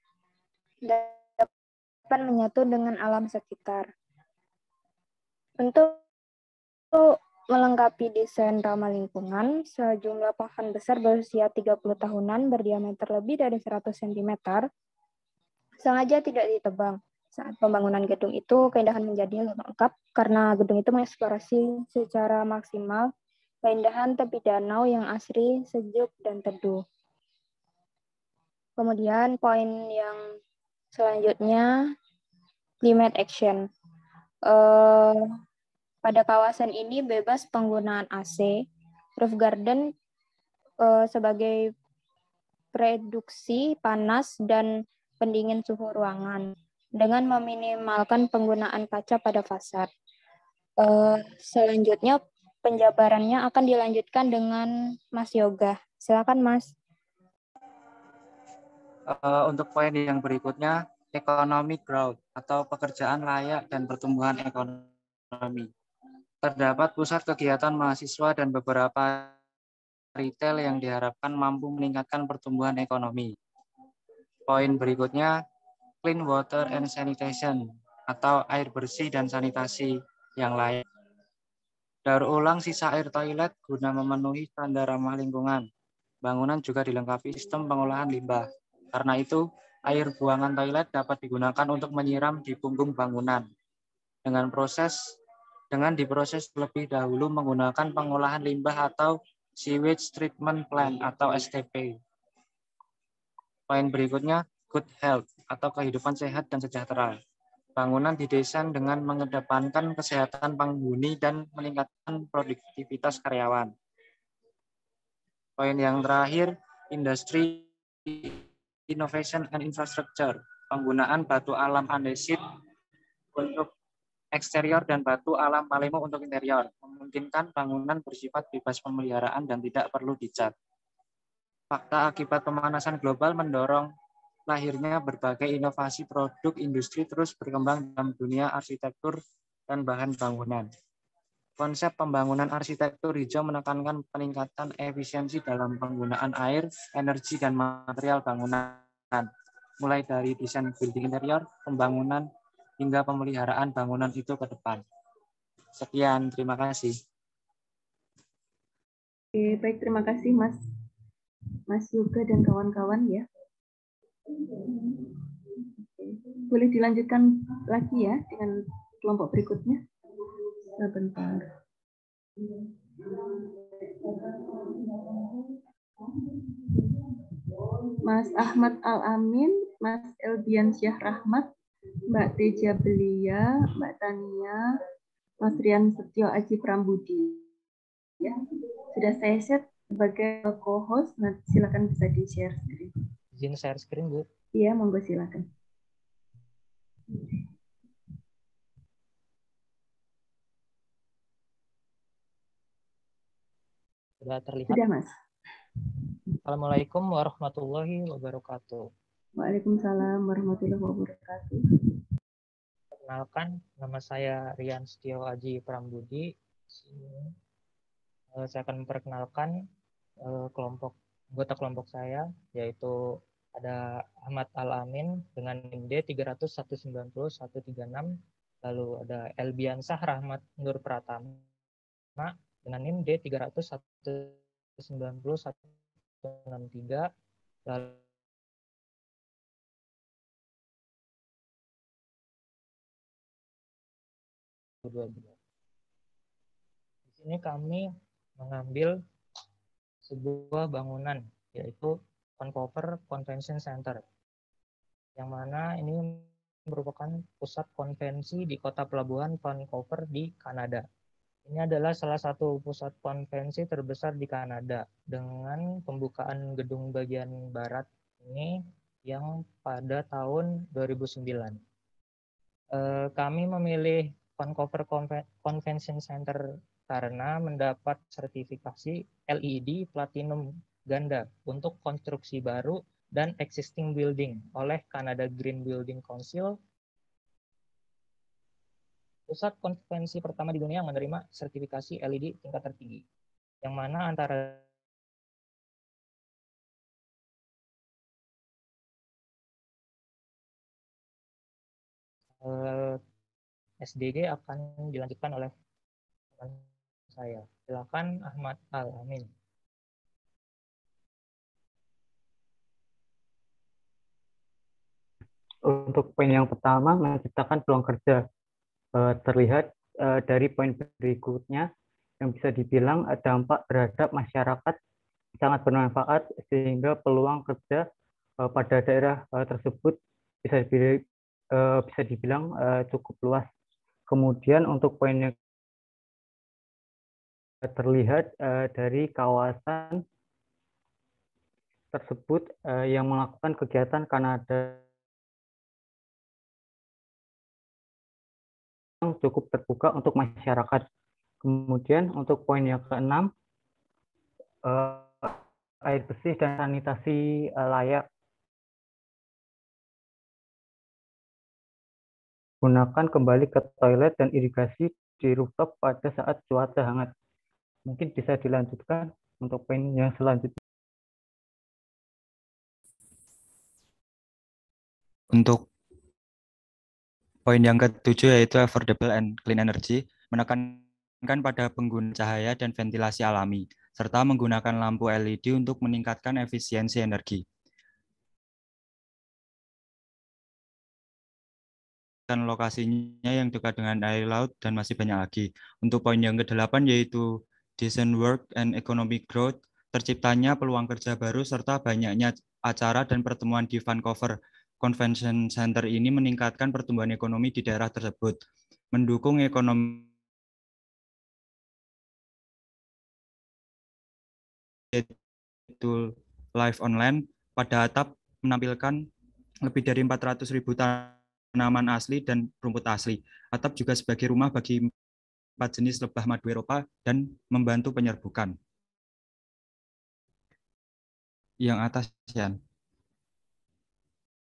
dapat menyatu dengan alam sekitar. Untuk melengkapi desain ramah lingkungan, sejumlah pohon besar berusia tiga puluh tahunan berdiameter lebih dari seratus sentimeter sengaja tidak ditebang. Saat pembangunan gedung itu, keindahan menjadi lengkap karena gedung itu mengeksplorasi secara maksimal keindahan tepi danau yang asri, sejuk, dan teduh. Kemudian poin yang selanjutnya, climate action. Uh, pada kawasan ini bebas penggunaan A C, roof garden uh, sebagai reduksi panas dan pendingin suhu ruangan dengan meminimalkan penggunaan kaca pada fasad. Uh, selanjutnya penjabarannya akan dilanjutkan dengan Mas Yoga. Silakan Mas. Uh, untuk poin yang berikutnya, economic growth atau pekerjaan layak dan pertumbuhan ekonomi. Terdapat pusat kegiatan mahasiswa dan beberapa retail yang diharapkan mampu meningkatkan pertumbuhan ekonomi. Poin berikutnya, clean water and sanitation atau air bersih dan sanitasi yang layak. Daur ulang sisa air toilet guna memenuhi standar ramah lingkungan. Bangunan juga dilengkapi sistem pengolahan limbah. Karena itu, air buangan toilet dapat digunakan untuk menyiram di punggung bangunan. Dengan proses dengan diproses lebih dahulu menggunakan pengolahan limbah atau sewage treatment plant atau S T P. Poin berikutnya, good health atau kehidupan sehat dan sejahtera. Bangunan didesain dengan mengedepankan kesehatan penghuni dan meningkatkan produktivitas karyawan. Poin yang terakhir, industri, innovation and infrastructure. Penggunaan batu alam andesit untuk eksterior dan batu alam palemo untuk interior. Memungkinkan bangunan bersifat bebas pemeliharaan dan tidak perlu dicat. Fakta akibat pemanasan global mendorong lahirnya berbagai inovasi produk industri terus berkembang dalam dunia arsitektur dan bahan bangunan. Konsep pembangunan arsitektur hijau menekankan peningkatan efisiensi dalam penggunaan air, energi, dan material bangunan, mulai dari desain building interior, pembangunan, hingga pemeliharaan bangunan itu ke depan. Sekian, terima kasih. Oke, baik, terima kasih Mas Mas Yoga dan kawan-kawan ya. Boleh dilanjutkan lagi ya dengan kelompok berikutnya. Sebentar. Mas Ahmad Al-Amin, Mas Elbian Syah Rahmat, Mbak Teja Belia, Mbak Tania, Mas Rian Setio Aji Prambudi. Ya, sudah saya set sebagai co-host. Nah, silakan bisa di-share screen. Izin share screen, Bu. Iya, monggo silakan. Sudah terlihat? Sudah, Mas. Assalamualaikum warahmatullahi wabarakatuh. Waalaikumsalam warahmatullahi wabarakatuh. Perkenalkan, nama saya Rian Setio Aji Prambudi. Saya akan memperkenalkan kelompok anggota kelompok saya, yaitu ada Ahmad Al-Amin dengan NIM D tiga nol satu sembilan nol satu tiga enam, lalu ada Elbiansah Rahmat Nur Pratama dengan NIM D tiga nol satu sembilan nol satu enam tiga, lalu di sini kami mengambil sebuah bangunan, yaitu Vancouver Convention Center, yang mana ini merupakan pusat konvensi di kota pelabuhan Vancouver di Kanada. Ini adalah salah satu pusat konvensi terbesar di Kanada dengan pembukaan gedung bagian barat ini yang pada tahun dua ribu sembilan. Eh, kami memilih Vancouver Convention Center karena mendapat sertifikasi L E D Platinum Ganda untuk konstruksi baru dan existing building oleh Canada Green Building Council, pusat konvensi pertama di dunia yang menerima sertifikasi L E D tingkat tertinggi, yang mana antara eh, S D G akan dilanjutkan oleh teman saya. Silakan Ahmad Al-Amin. Untuk poin yang pertama, menciptakan peluang kerja. Terlihat dari poin berikutnya yang bisa dibilang dampak terhadap masyarakat sangat bermanfaat sehingga peluang kerja pada daerah tersebut bisa dibilang, bisa dibilang cukup luas. Kemudian untuk poin yang terlihat dari kawasan tersebut yang melakukan kegiatan Kanada cukup terbuka untuk masyarakat. Kemudian untuk poin yang keenam, eh, air bersih dan sanitasi eh, layak. Gunakan kembali ke toilet dan irigasi di rooftop pada saat cuaca hangat. Mungkin bisa dilanjutkan untuk poin yang selanjutnya. Untuk poin yang ketujuh yaitu affordable and clean energy, menekankan pada pengguna cahaya dan ventilasi alami, serta menggunakan lampu L E D untuk meningkatkan efisiensi energi. Dan lokasinya yang dekat dengan air laut dan masih banyak lagi. Untuk poin yang kedelapan yaitu decent work and economic growth, terciptanya peluang kerja baru serta banyaknya acara dan pertemuan di Vancouver Convention Center ini meningkatkan pertumbuhan ekonomi di daerah tersebut, mendukung ekonomi yaitu live online pada atap menampilkan lebih dari empat ratus ribu tanaman asli dan rumput asli. Atap juga sebagai rumah bagi empat jenis lebah madu Eropa dan membantu penyerbukan. Yang atas, Yan.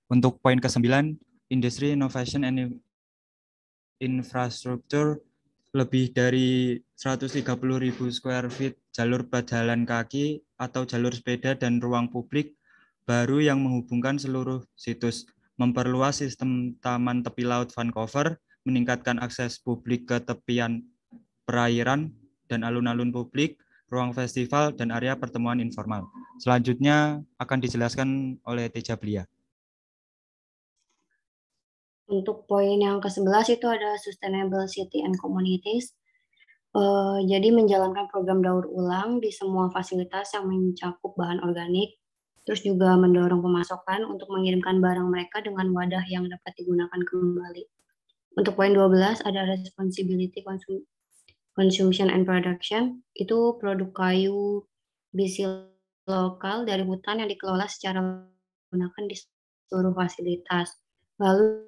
Untuk poin kesembilan, Industry Innovation and Infrastructure, lebih dari seratus tiga puluh ribu square feet jalur pejalan kaki atau jalur sepeda dan ruang publik baru yang menghubungkan seluruh situs, memperluas sistem taman tepi laut Vancouver, meningkatkan akses publik ke tepian perairan dan alun-alun publik, ruang festival, dan area pertemuan informal. Selanjutnya akan dijelaskan oleh Teja Blia. Untuk poin yang ke sebelas itu ada Sustainable City and Communities. Uh, jadi menjalankan program daur ulang di semua fasilitas yang mencakup bahan organik, terus juga mendorong pemasokan untuk mengirimkan barang mereka dengan wadah yang dapat digunakan kembali. Untuk poin dua belas ada Responsibility Consum Consumption and Production, itu produk kayu bisi lokal dari hutan yang dikelola secara menggunakan di seluruh fasilitas. Lalu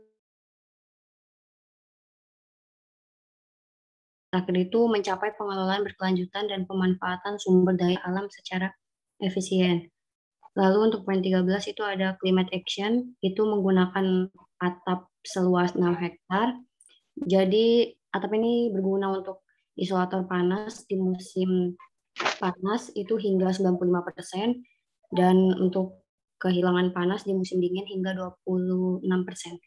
terakhir itu mencapai pengelolaan berkelanjutan dan pemanfaatan sumber daya alam secara efisien. Lalu untuk poin tiga belas itu ada Climate Action, itu menggunakan atap seluas enam hektar. Jadi atap ini berguna untuk isolator panas di musim panas itu hingga sembilan puluh lima persen dan untuk kehilangan panas di musim dingin hingga dua puluh enam persen.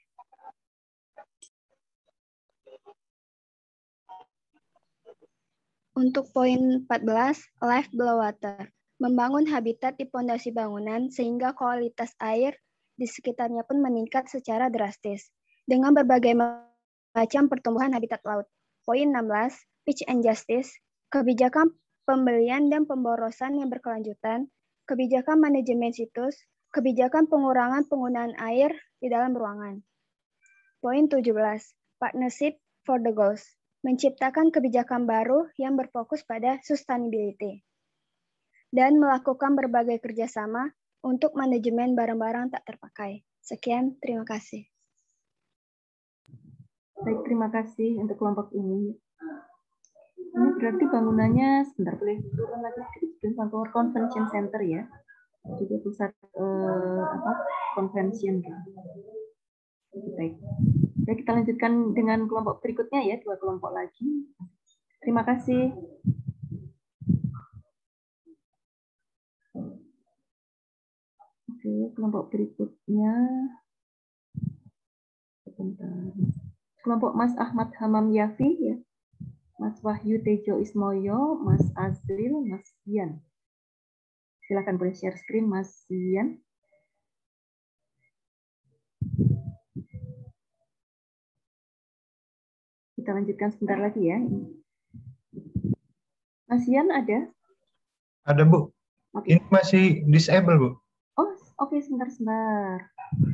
Untuk poin empat belas, Life Below Water. Membangun habitat di pondasi bangunan sehingga kualitas air di sekitarnya pun meningkat secara drastis dengan berbagai macam pertumbuhan habitat laut. Poin enam belas, Peace and Justice. Kebijakan pembelian dan pemborosan yang berkelanjutan, kebijakan manajemen situs, kebijakan pengurangan penggunaan air di dalam ruangan. Poin tujuh belas, Partnership for the Goals. Menciptakan kebijakan baru yang berfokus pada sustainability dan melakukan berbagai kerjasama untuk manajemen barang-barang tak terpakai. Sekian, terima kasih. Baik, terima kasih untuk kelompok ini. Ini berarti bangunannya, sebentar boleh turun lagi sedikit, Vancouver Convention Center ya, juga pusat eh, apa convention gitu. Baik. Baik, kita lanjutkan dengan kelompok berikutnya ya, dua kelompok lagi. Terima kasih. Oke, kelompok berikutnya. Sebentar. Kelompok Mas Ahmad Hamam Yafi ya. Mas Wahyu Tejo Ismoyo, Mas Azril, Mas Ian. Silakan boleh share screen Mas Ian. Kita lanjutkan sebentar lagi ya. Mas Ian ada? Ada, Bu. Okay. Ini masih disable, Bu. Oh, oke, okay, sebentar-sebentar.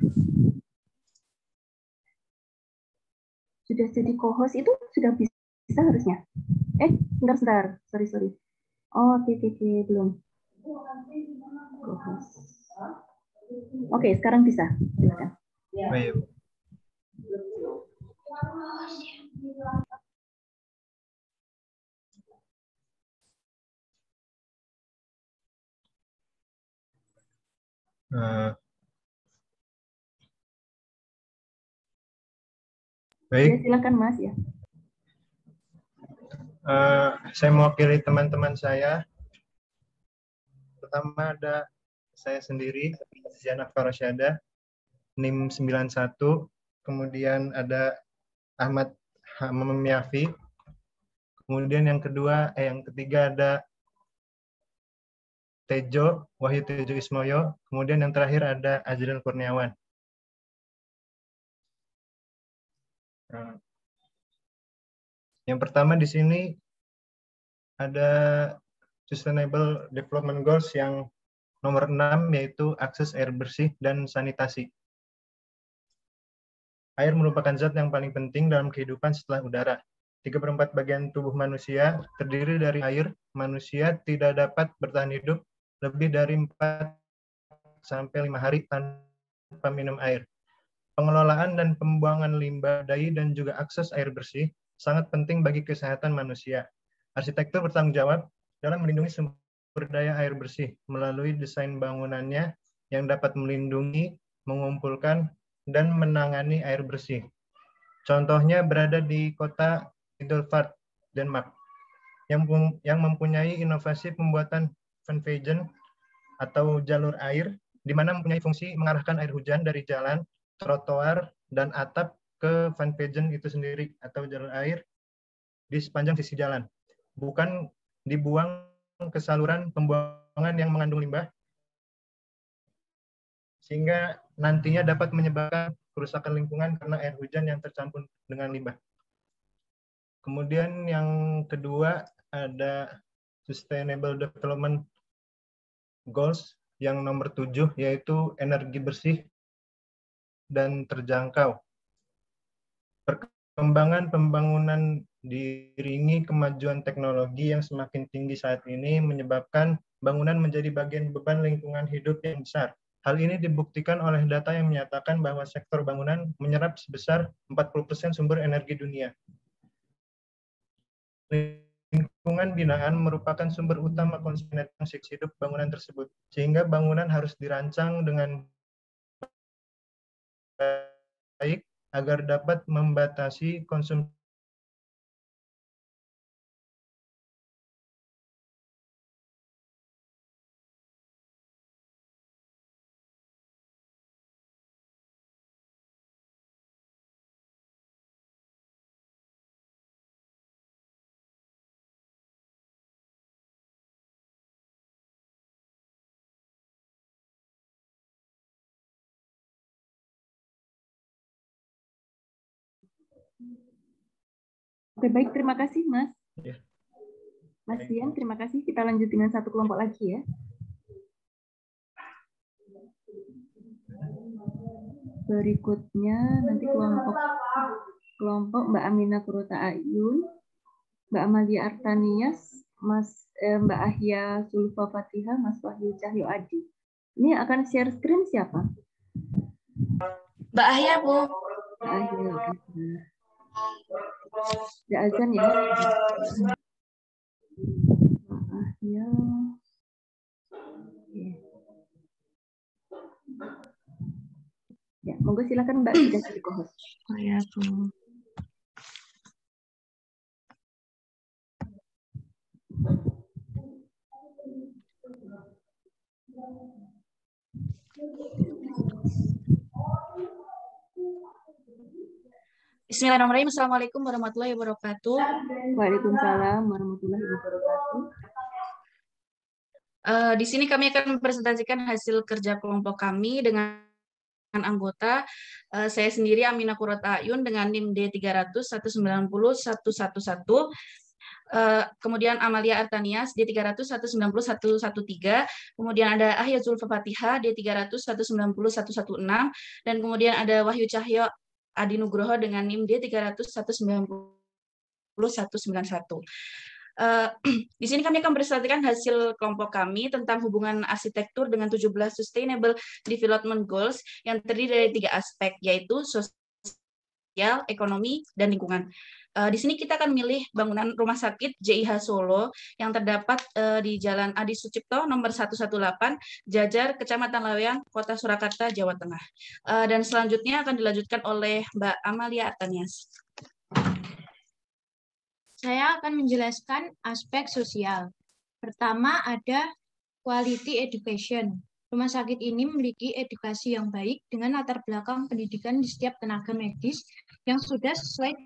Sudah jadi co-host itu sudah bisa, bisa harusnya. Eh, sebentar-sebentar. Sorry, sorry. Oh, oke, okay, oke, okay, belum. Co-host. Oke, okay, sekarang bisa. Silakan. Baik. Uh, baik. Ya, silakan Mas ya. Uh, saya mewakili teman-teman saya. Pertama ada saya sendiri, Ziana Farasyada, N I M sembilan satu. Kemudian ada Ahmad Hamam Yafi. Kemudian yang kedua, eh, yang ketiga ada Tejo, Wahyu Tejo Ismoyo. Kemudian yang terakhir ada Azril Kurniawan. Nah, yang pertama di sini ada Sustainable Development Goals yang nomor enam, yaitu akses air bersih dan sanitasi. Air merupakan zat yang paling penting dalam kehidupan setelah udara. Tiga per empat bagian tubuh manusia terdiri dari air. Manusia tidak dapat bertahan hidup lebih dari empat sampai lima hari tanpa minum air. Pengelolaan dan pembuangan limbah dayi dan juga akses air bersih sangat penting bagi kesehatan manusia. Arsitektur bertanggung jawab dalam melindungi sumber daya air bersih melalui desain bangunannya yang dapat melindungi mengumpulkan, dan menangani air bersih. Contohnya berada di kota Middelfart, Denmark, yang, yang mempunyai inovasi pembuatan convection atau jalur air, di mana mempunyai fungsi mengarahkan air hujan dari jalan, trotoar, dan atap ke convection itu sendiri atau jalur air di sepanjang sisi jalan, bukan dibuang ke saluran pembuangan yang mengandung limbah, sehingga nantinya dapat menyebabkan kerusakan lingkungan karena air hujan yang tercampur dengan limbah. Kemudian yang kedua ada Sustainable Development Goals yang nomor tujuh, yaitu energi bersih dan terjangkau. Perkembangan pembangunan diiringi kemajuan teknologi yang semakin tinggi saat ini menyebabkan bangunan menjadi bagian beban lingkungan hidup yang besar. Hal ini dibuktikan oleh data yang menyatakan bahwa sektor bangunan menyerap sebesar empat puluh persen sumber energi dunia. Lingkungan binaan merupakan sumber utama konsumsi hidup bangunan tersebut, sehingga bangunan harus dirancang dengan baik agar dapat membatasi konsumsi Oke, baik. Terima kasih, Mas. Ya. Mas Dian, terima kasih. Kita lanjut dengan satu kelompok lagi ya. Berikutnya nanti kelompok kelompok Mbak Amina Kurota Ayun, Mbak Amalia Artanias, Mas eh, Mbak Ahya Zulfa Fatihah, Mas Wahyu Cahyo Adi. Ini akan share screen siapa? Mbak Ahya, Bu. Mbak Ahya, oke. Ada azan ya. Mbak Ahya. Oke. Ya, monggo silakan Mbak sudah jadi co-host. Oh ya, Bu. Bismillahirrahmanirrahim. Assalamualaikum warahmatullahi wabarakatuh. Waalaikumsalam warahmatullahi wabarakatuh. Uh, di sini kami akan mempresentasikan hasil kerja kelompok kami dengan anggota. Uh, saya sendiri Amina Kurota Ayun dengan NIM D tiga nol nol satu sembilan nol satu satu satu. Uh, kemudian Amalia Artanias D tiga nol nol satu sembilan nol satu satu tiga, kemudian ada Ahya Zulfa Fatihah D tiga nol nol satu sembilan nol satu satu enam, dan kemudian ada Wahyu Cahyo Adi Nugroho dengan NIM D tiga nol nol satu sembilan nol satu sembilan satu. Uh, di sini kami akan mempresentasikan hasil kelompok kami tentang hubungan arsitektur dengan tujuh belas Sustainable Development Goals yang terdiri dari tiga aspek, yaitu sosial, ekonomi, dan lingkungan. Uh, di sini kita akan memilih bangunan rumah sakit J I H Solo yang terdapat uh, di Jalan Adi Sucipto nomor seratus delapan belas, Jajar, Kecamatan Laweyan, Kota Surakarta, Jawa Tengah. Uh, dan selanjutnya akan dilanjutkan oleh Mbak Amalia Artanias. Saya akan menjelaskan aspek sosial. Pertama ada quality education. Rumah sakit ini memiliki edukasi yang baik dengan latar belakang pendidikan di setiap tenaga medis yang sudah sesuai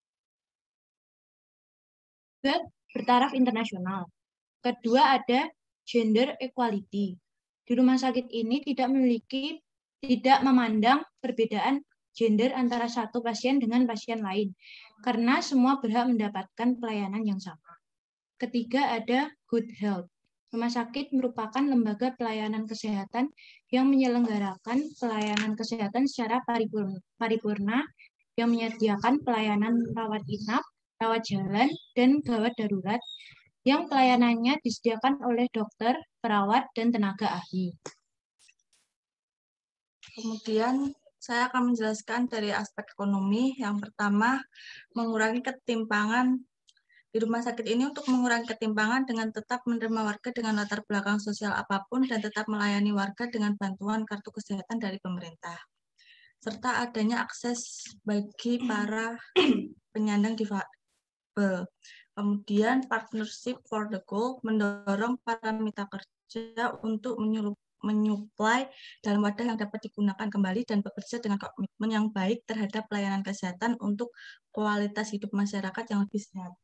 bertaraf internasional. Kedua ada gender equality. Di rumah sakit ini tidak memiliki, tidak memandang perbedaan gender antara satu pasien dengan pasien lain, karena semua berhak mendapatkan pelayanan yang sama. Ketiga ada good health. Rumah sakit merupakan lembaga pelayanan kesehatan yang menyelenggarakan pelayanan kesehatan secara paripurna, paripurna yang menyediakan pelayanan rawat inap, rawat jalan, dan gawat darurat yang pelayanannya disediakan oleh dokter, perawat, dan tenaga ahli. Kemudian saya akan menjelaskan dari aspek ekonomi. Yang pertama, mengurangi ketimpangan di rumah sakit ini untuk mengurangi ketimpangan dengan tetap menerima warga dengan latar belakang sosial apapun dan tetap melayani warga dengan bantuan kartu kesehatan dari pemerintah. Serta adanya akses bagi para penyandang difabel. Kemudian partnership for the goal mendorong para mitra kerja untuk menyuplai dalam wadah yang dapat digunakan kembali dan bekerja dengan komitmen yang baik terhadap pelayanan kesehatan untuk kualitas hidup masyarakat yang lebih sehat.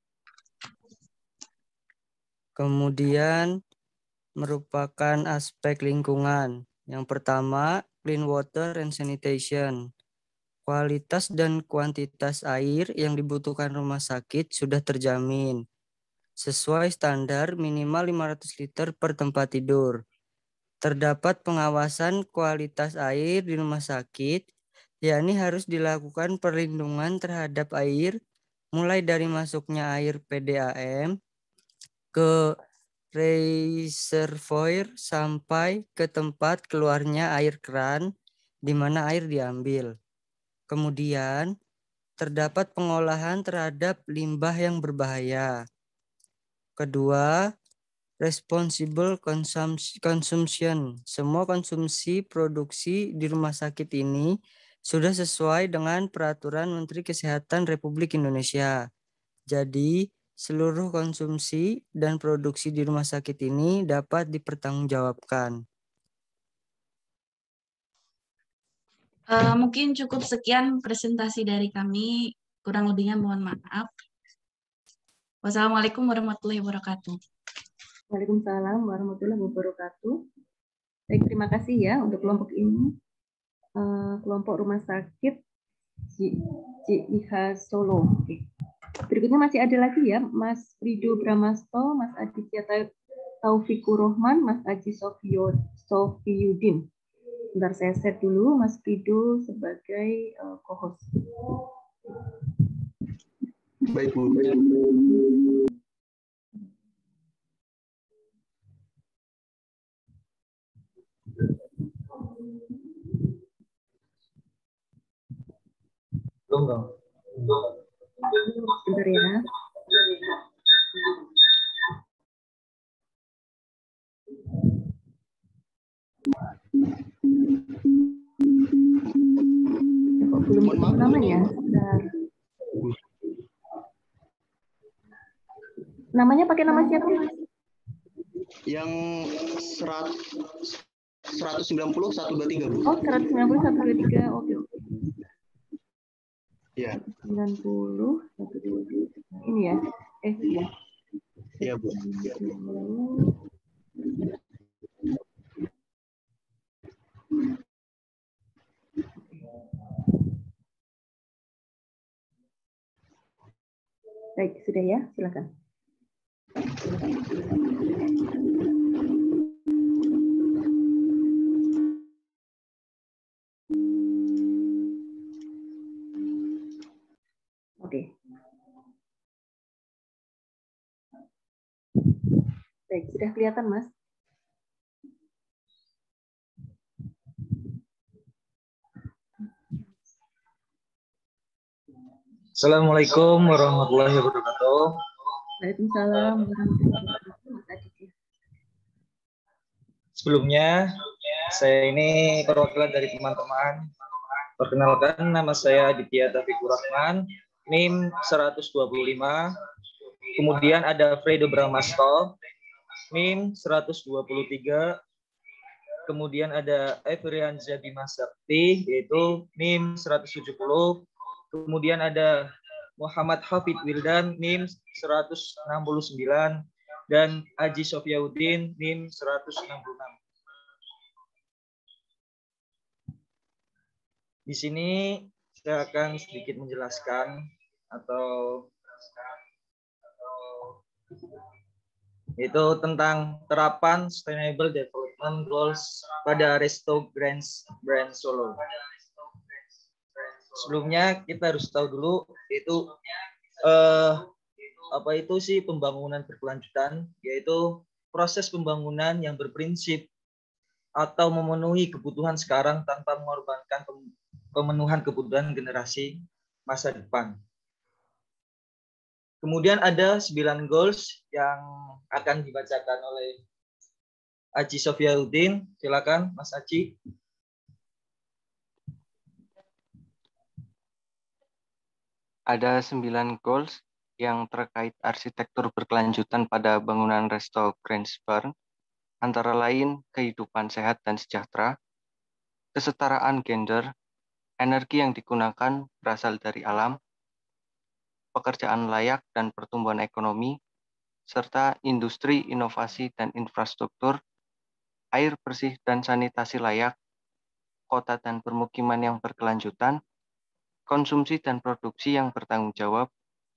Kemudian merupakan aspek lingkungan. Yang pertama, clean water and sanitation. Kualitas dan kuantitas air yang dibutuhkan rumah sakit sudah terjamin. Sesuai standar minimal lima ratus liter per tempat tidur. Terdapat pengawasan kualitas air di rumah sakit, yakni harus dilakukan perlindungan terhadap air, mulai dari masuknya air P D A M, ke reservoir sampai ke tempat keluarnya air keran di mana air diambil. Kemudian terdapat pengolahan terhadap limbah yang berbahaya. Kedua, responsible consumption. Semua konsumsi produksi di rumah sakit ini sudah sesuai dengan peraturan Menteri Kesehatan Republik Indonesia. Jadi, seluruh konsumsi dan produksi di rumah sakit ini dapat dipertanggungjawabkan. Uh, mungkin cukup sekian presentasi dari kami. Kurang lebihnya mohon maaf. Wassalamualaikum warahmatullahi wabarakatuh. Waalaikumsalam warahmatullahi wabarakatuh. Baik, terima kasih ya untuk kelompok ini. Uh, kelompok rumah sakit J I H Solo. Oke. Berikutnya masih ada lagi ya, Mas Rido Bramasto, Mas Aditya Taufikur Rohman, Mas Aji Sofiyudin. Bentar saya set dulu Mas Rido sebagai uh, co-host. Baik, Bu. Belum dong. Bentar ya. Kok belum ketemu namanya? Bentar. Namanya pakai nama siapa? Yang seratus sembilan puluh, seratus dua puluh tiga, Bu. Oh, seratus sembilan puluh, seratus dua puluh tiga. Oke, oke. Ya. sembilan puluh, seratus dua puluh tiga. Ini ya? Eh, iya. Iya, Bu. Baik, sudah ya, silakan. Oke. Baik, sudah kelihatan, Mas? Assalamualaikum warahmatullahi wabarakatuh. Waalaikumsalam warahmatullahi wabarakatuh, Mas Aditya. Sebelumnya, saya ini perwakilan dari teman-teman. Perkenalkan, nama saya Aditya Taufikur Rahman, N I M seratus dua puluh lima. Kemudian ada Fredo Bramasto, N I M seratus dua puluh tiga. Kemudian ada Evrianza Bima Sakti, yaitu N I M seratus tujuh puluh. Kemudian ada Muhammad Hafid Wildan, N I M seratus enam puluh sembilan. Dan Aji Sofiyudin, N I M seratus enam puluh enam. Di sini saya akan sedikit menjelaskan atau itu tentang terapan Sustainable Development Goals pada Resto Grand Brand Solo. Sebelumnya kita harus tahu dulu itu eh, apa itu sih pembangunan berkelanjutan, yaitu proses pembangunan yang berprinsip atau memenuhi kebutuhan sekarang tanpa mengorbankan pemenuhan kebutuhan generasi masa depan. Kemudian ada sembilan goals yang akan dibacakan oleh Aji Sofiyauddin. Silakan, Mas Aji. Ada sembilan goals yang terkait arsitektur berkelanjutan pada bangunan Resto Grandsburn, antara lain kehidupan sehat dan sejahtera, kesetaraan gender, energi yang digunakan berasal dari alam, pekerjaan layak dan pertumbuhan ekonomi, serta industri, inovasi, dan infrastruktur, air bersih dan sanitasi layak, kota dan permukiman yang berkelanjutan, konsumsi dan produksi yang bertanggung jawab,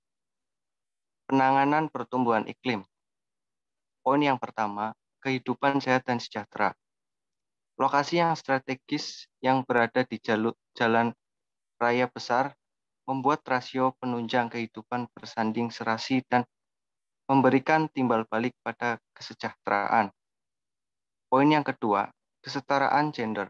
penanganan pertumbuhan iklim. Poin yang pertama, kehidupan sehat dan sejahtera. Lokasi yang strategis yang berada di jalur jalan raya besar membuat rasio penunjang kehidupan bersanding serasi dan memberikan timbal balik pada kesejahteraan. Poin yang kedua, kesetaraan gender.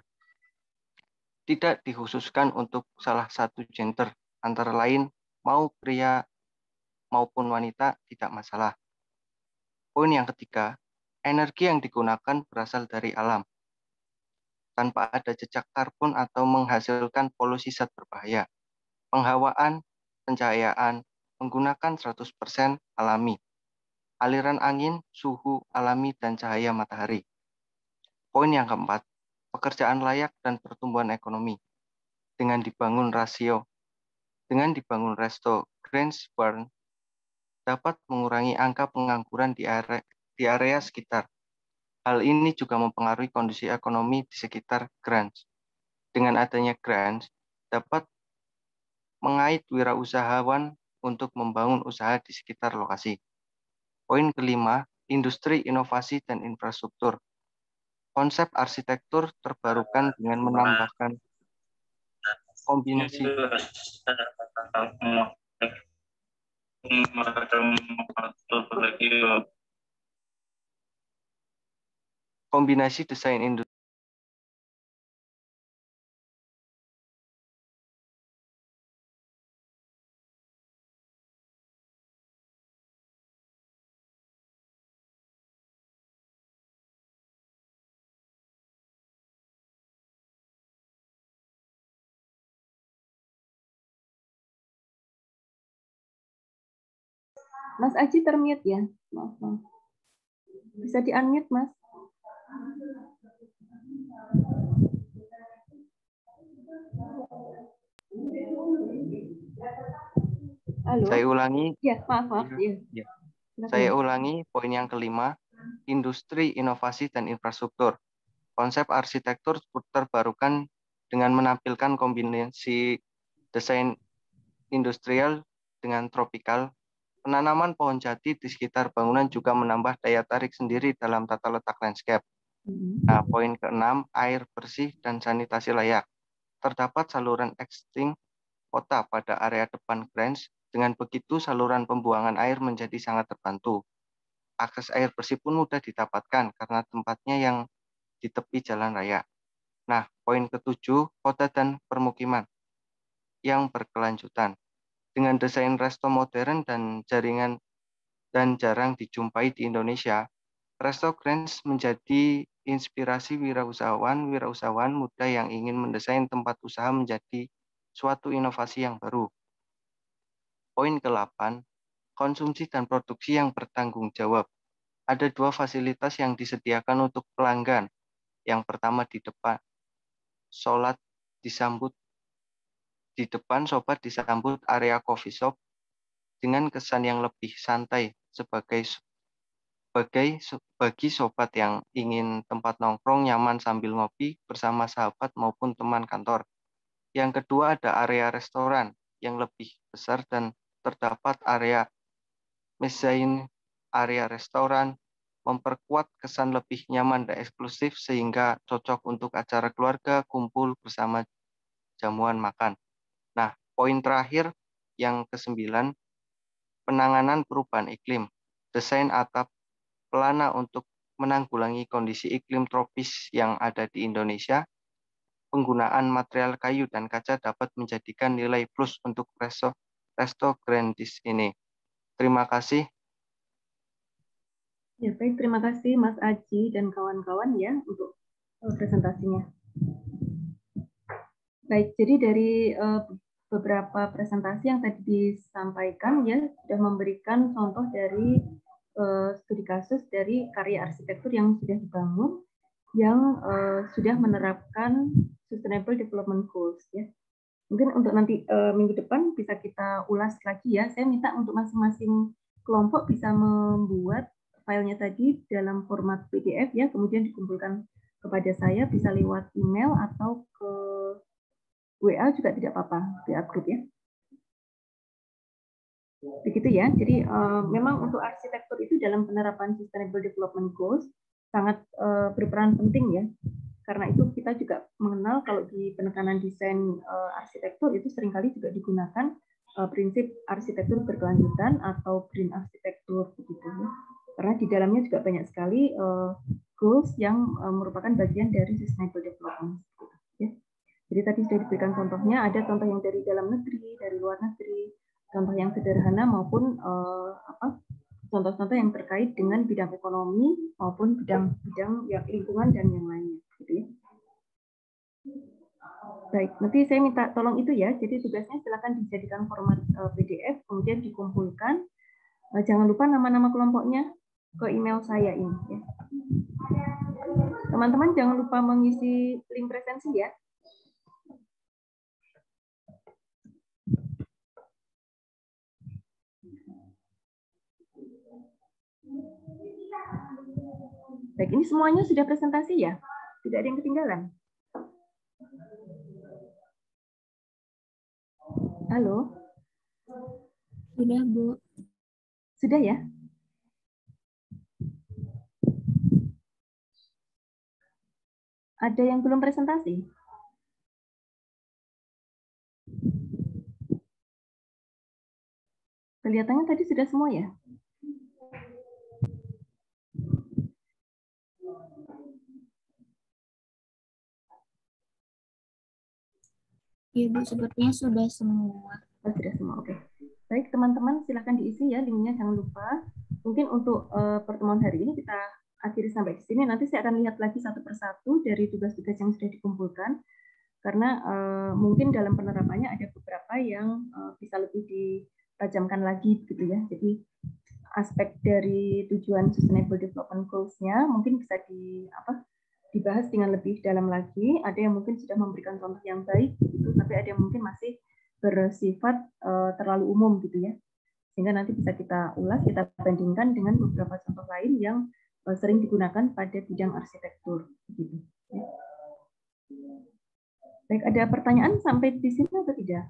Tidak dikhususkan untuk salah satu gender, antara lain mau pria maupun wanita tidak masalah. Poin yang ketiga, energi yang digunakan berasal dari alam, tanpa ada jejak karbon atau menghasilkan polusi zat berbahaya. Penghawaan, pencahayaan, menggunakan seratus persen alami. Aliran angin, suhu alami, dan cahaya matahari. Poin yang keempat, pekerjaan layak dan pertumbuhan ekonomi. Dengan dibangun rasio, dengan dibangun Resto Grandsburn, dapat mengurangi angka pengangguran di area, di area sekitar. Hal ini juga mempengaruhi kondisi ekonomi di sekitar Grange. Dengan adanya Grange, dapat mengait wirausahawan untuk membangun usaha di sekitar lokasi. Poin kelima, industri, inovasi, dan infrastruktur. Konsep arsitektur terbarukan dengan menambahkan kombinasi kombinasi desain industri Mas Aji termute ya, maaf, maaf. Bisa di-unmute, Mas. Halo. Saya ulangi. Ya, maaf, maaf. Ya. Ya. Saya ulangi poin yang kelima, industri, inovasi, dan infrastruktur. Konsep arsitektur terbarukan dengan menampilkan kombinasi desain industrial dengan tropikal. Penanaman pohon jati di sekitar bangunan juga menambah daya tarik sendiri dalam tata letak landscape. Nah, poin keenam, air bersih dan sanitasi layak. Terdapat saluran existing kota pada area depan Grange. Dengan begitu, saluran pembuangan air menjadi sangat terbantu. Akses air bersih pun mudah didapatkan karena tempatnya yang di tepi jalan raya. Nah, poin ketujuh, kota dan permukiman yang berkelanjutan. Dengan desain resto modern dan jaringan dan jarang dijumpai di Indonesia, Resto Grange menjadi inspirasi wirausahawan wirausahawan muda yang ingin mendesain tempat usaha menjadi suatu inovasi yang baru. Poin kedelapan, konsumsi dan produksi yang bertanggung jawab. Ada dua fasilitas yang disediakan untuk pelanggan. Yang pertama di depan, sholat disambut di depan sobat disambut area coffee shop dengan kesan yang lebih santai sebagai sebagai bagi sobat yang ingin tempat nongkrong nyaman sambil ngopi bersama sahabat maupun teman kantor. Yang kedua ada area restoran yang lebih besar dan terdapat area mezanin. Area restoran memperkuat kesan lebih nyaman dan eksklusif sehingga cocok untuk acara keluarga, kumpul bersama jamuan makan. Nah, poin terakhir yang kesembilan, penanganan perubahan iklim. Desain atap pelana untuk menanggulangi kondisi iklim tropis yang ada di Indonesia. Penggunaan material kayu dan kaca dapat menjadikan nilai plus untuk Resto, Resto Grandis ini. Terima kasih. Ya, baik, terima kasih Mas Aji dan kawan-kawan ya untuk presentasinya. Baik, jadi dari uh, beberapa presentasi yang tadi disampaikan ya sudah memberikan contoh dari uh, studi kasus dari karya arsitektur yang sudah dibangun yang uh, sudah menerapkan Sustainable Development Goals ya. Mungkin untuk nanti uh, minggu depan bisa kita ulas lagi ya. Saya minta untuk masing-masing kelompok bisa membuat filenya tadi dalam format P D F ya, kemudian dikumpulkan kepada saya, bisa lewat email atau ke W A juga tidak apa-apa, W A group ya. Begitu ya. Jadi uh, memang untuk arsitektur itu dalam penerapan Sustainable Development Goals sangat uh, berperan penting ya. Karena itu kita juga mengenal kalau di penekanan desain uh, arsitektur itu seringkali juga digunakan uh, prinsip arsitektur berkelanjutan atau green arsitektur begitu ya. Karena di dalamnya juga banyak sekali uh, goals yang uh, merupakan bagian dari sustainable development. Ya. Jadi tadi sudah diberikan contohnya, ada contoh yang dari dalam negeri, dari luar negeri, contoh yang sederhana maupun uh, apa contoh-contoh yang terkait dengan bidang ekonomi maupun bidang-bidang yang lingkungan dan yang lainnya. Gitu ya. Baik, nanti saya minta tolong itu ya. Jadi tugasnya silakan dijadikan format uh, P D F, kemudian dikumpulkan. Uh, jangan lupa nama-nama kelompoknya ke email saya ini. Ya. Teman-teman jangan lupa mengisi link presensi ya. Baik, ini semuanya sudah presentasi ya? Tidak ada yang ketinggalan? Halo? Sudah, Bu. Sudah ya? Ada yang belum presentasi? Kelihatannya tadi sudah semua ya? Iya, Bu, sepertinya sudah semua. Oh, sudah semua, oke. Baik, teman-teman, silahkan diisi ya linknya, jangan lupa. Mungkin untuk uh, pertemuan hari ini kita akhiri sampai di sini. Nanti saya akan lihat lagi satu persatu dari tugas-tugas yang sudah dikumpulkan. Karena uh, mungkin dalam penerapannya ada beberapa yang uh, bisa lebih ditajamkan lagi, gitu ya. Jadi aspek dari tujuan Sustainable Development Goals-nya mungkin bisa di apa dibahas dengan lebih dalam lagi. Ada yang mungkin sudah memberikan contoh yang baik, gitu, tapi ada yang mungkin masih bersifat uh, terlalu umum, gitu ya. Sehingga nanti bisa kita ulas, kita bandingkan dengan beberapa contoh lain yang uh, sering digunakan pada bidang arsitektur, gitu. Ya. Baik, ada pertanyaan sampai di sini atau tidak?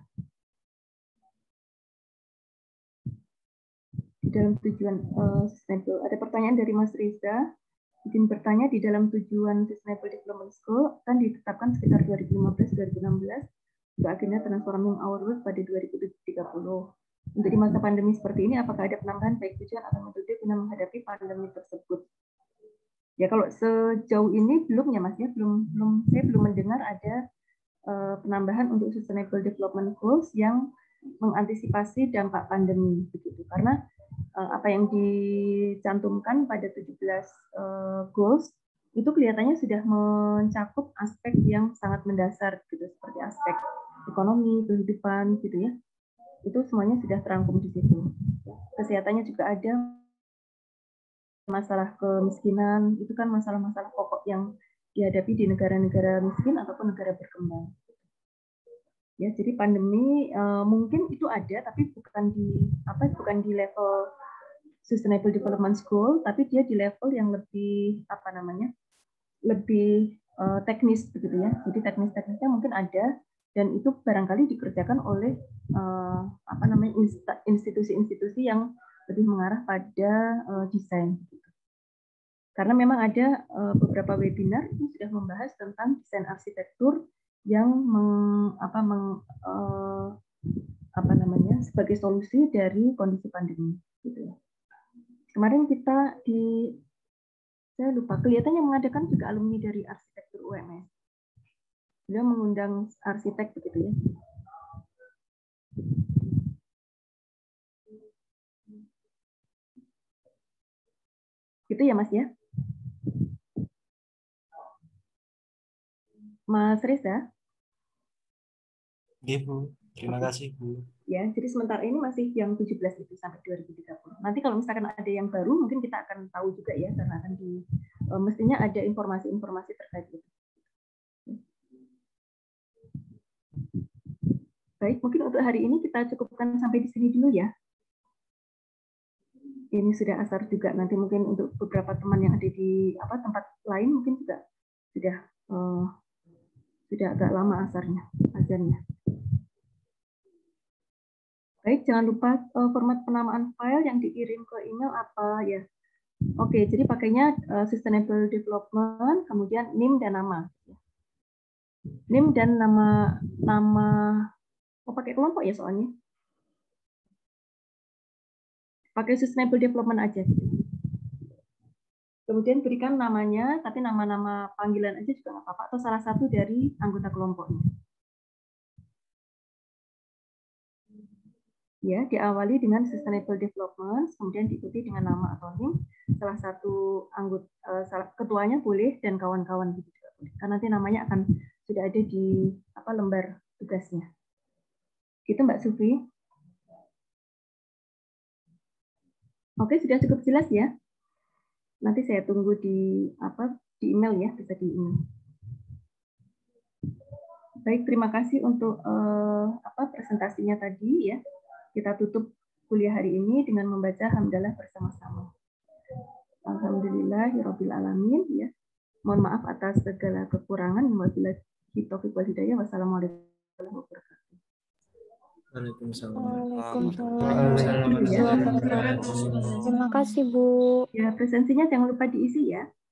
Di dalam tujuan uh, sustainable, ada pertanyaan dari Mas Riza. Izin bertanya, di dalam tujuan Sustainable Development Goal kan ditetapkan sekitar dua ribu lima belas sampai dua ribu enam belas untuk agenda transforming our world pada dua ribu tiga puluh. Untuk di masa pandemi seperti ini, apakah ada penambahan baik tujuan atau metode guna menghadapi pandemi tersebut? Ya kalau sejauh ini belum ya Mas ya, belum belum saya belum mendengar ada uh, penambahan untuk Sustainable Development Goals yang mengantisipasi dampak pandemi begitu. Karena apa yang dicantumkan pada tujuh belas uh, goals itu kelihatannya sudah mencakup aspek yang sangat mendasar gitu, seperti aspek ekonomi, kehidupan gitu ya. Itu semuanya sudah terangkum di situ. Kesehatannya juga ada, masalah kemiskinan itu kan masalah-masalah pokok yang dihadapi di negara-negara miskin ataupun negara berkembang. Ya, jadi pandemi uh, mungkin itu ada, tapi bukan di apa, bukan di level Sustainable Development Goal, tapi dia di level yang lebih apa namanya, lebih uh, teknis begitu ya. Jadi teknis-teknisnya mungkin ada, dan itu barangkali dikerjakan oleh uh, apa namanya institusi-institusi yang lebih mengarah pada uh, desain. Gitu. Karena memang ada uh, beberapa webinar yang sudah membahas tentang desain arsitektur yang meng, apa, meng, uh, apa namanya sebagai solusi dari kondisi pandemi. Gitu ya. Kemarin kita di, saya lupa, kelihatannya mengadakan juga alumni dari arsitektur U M S. Beliau mengundang arsitek begitu ya. Gitu ya Mas ya? Mas Reza? Iya Bu, terima Oke. kasih Bu. Ya, jadi sementara ini masih yang tujuh belas itu sampai dua ribu tiga puluh. Nanti kalau misalkan ada yang baru, mungkin kita akan tahu juga ya, karena akan di uh, mestinya ada informasi-informasi terkait itu. Baik, mungkin untuk hari ini kita cukupkan sampai di sini dulu ya. Ini sudah asar juga. Nanti mungkin untuk beberapa teman yang ada di apa tempat lain mungkin juga sudah uh, sudah agak lama asarnya, azannya. Baik, jangan lupa uh, format penamaan file yang dikirim ke email apa ya. Oke, jadi pakainya uh, Sustainable Development, kemudian N I M dan nama. N I M dan nama nama oh pakai kelompok ya soalnya. Pakai Sustainable Development aja gitu. Kemudian berikan namanya, tapi nama-nama panggilan aja juga nggak apa-apa, atau salah satu dari anggota kelompoknya. Ya, diawali dengan Sustainable Development, kemudian diikuti dengan nama atau N I M. Salah satu anggota, uh, ketuanya boleh dan kawan-kawan gitu juga boleh. Karena nanti namanya akan sudah ada di apa lembar tugasnya. Gitu Mbak Sufi. Oke, sudah cukup jelas ya. Nanti saya tunggu di apa di email ya, bisa di email. Baik, terima kasih untuk uh, apa presentasinya tadi ya. Kita tutup kuliah hari ini dengan membaca hamdalah bersama-sama. Alhamdulillahirabbil alamin ya. Mohon maaf atas segala kekurangan. Wabillahi taufiq wal hidayah. Wassalamualaikum warahmatullahi wabarakatuh. Waalaikumsalam. Waalaikumsalam. Terima kasih Bu. Ya, presensinya jangan lupa diisi ya.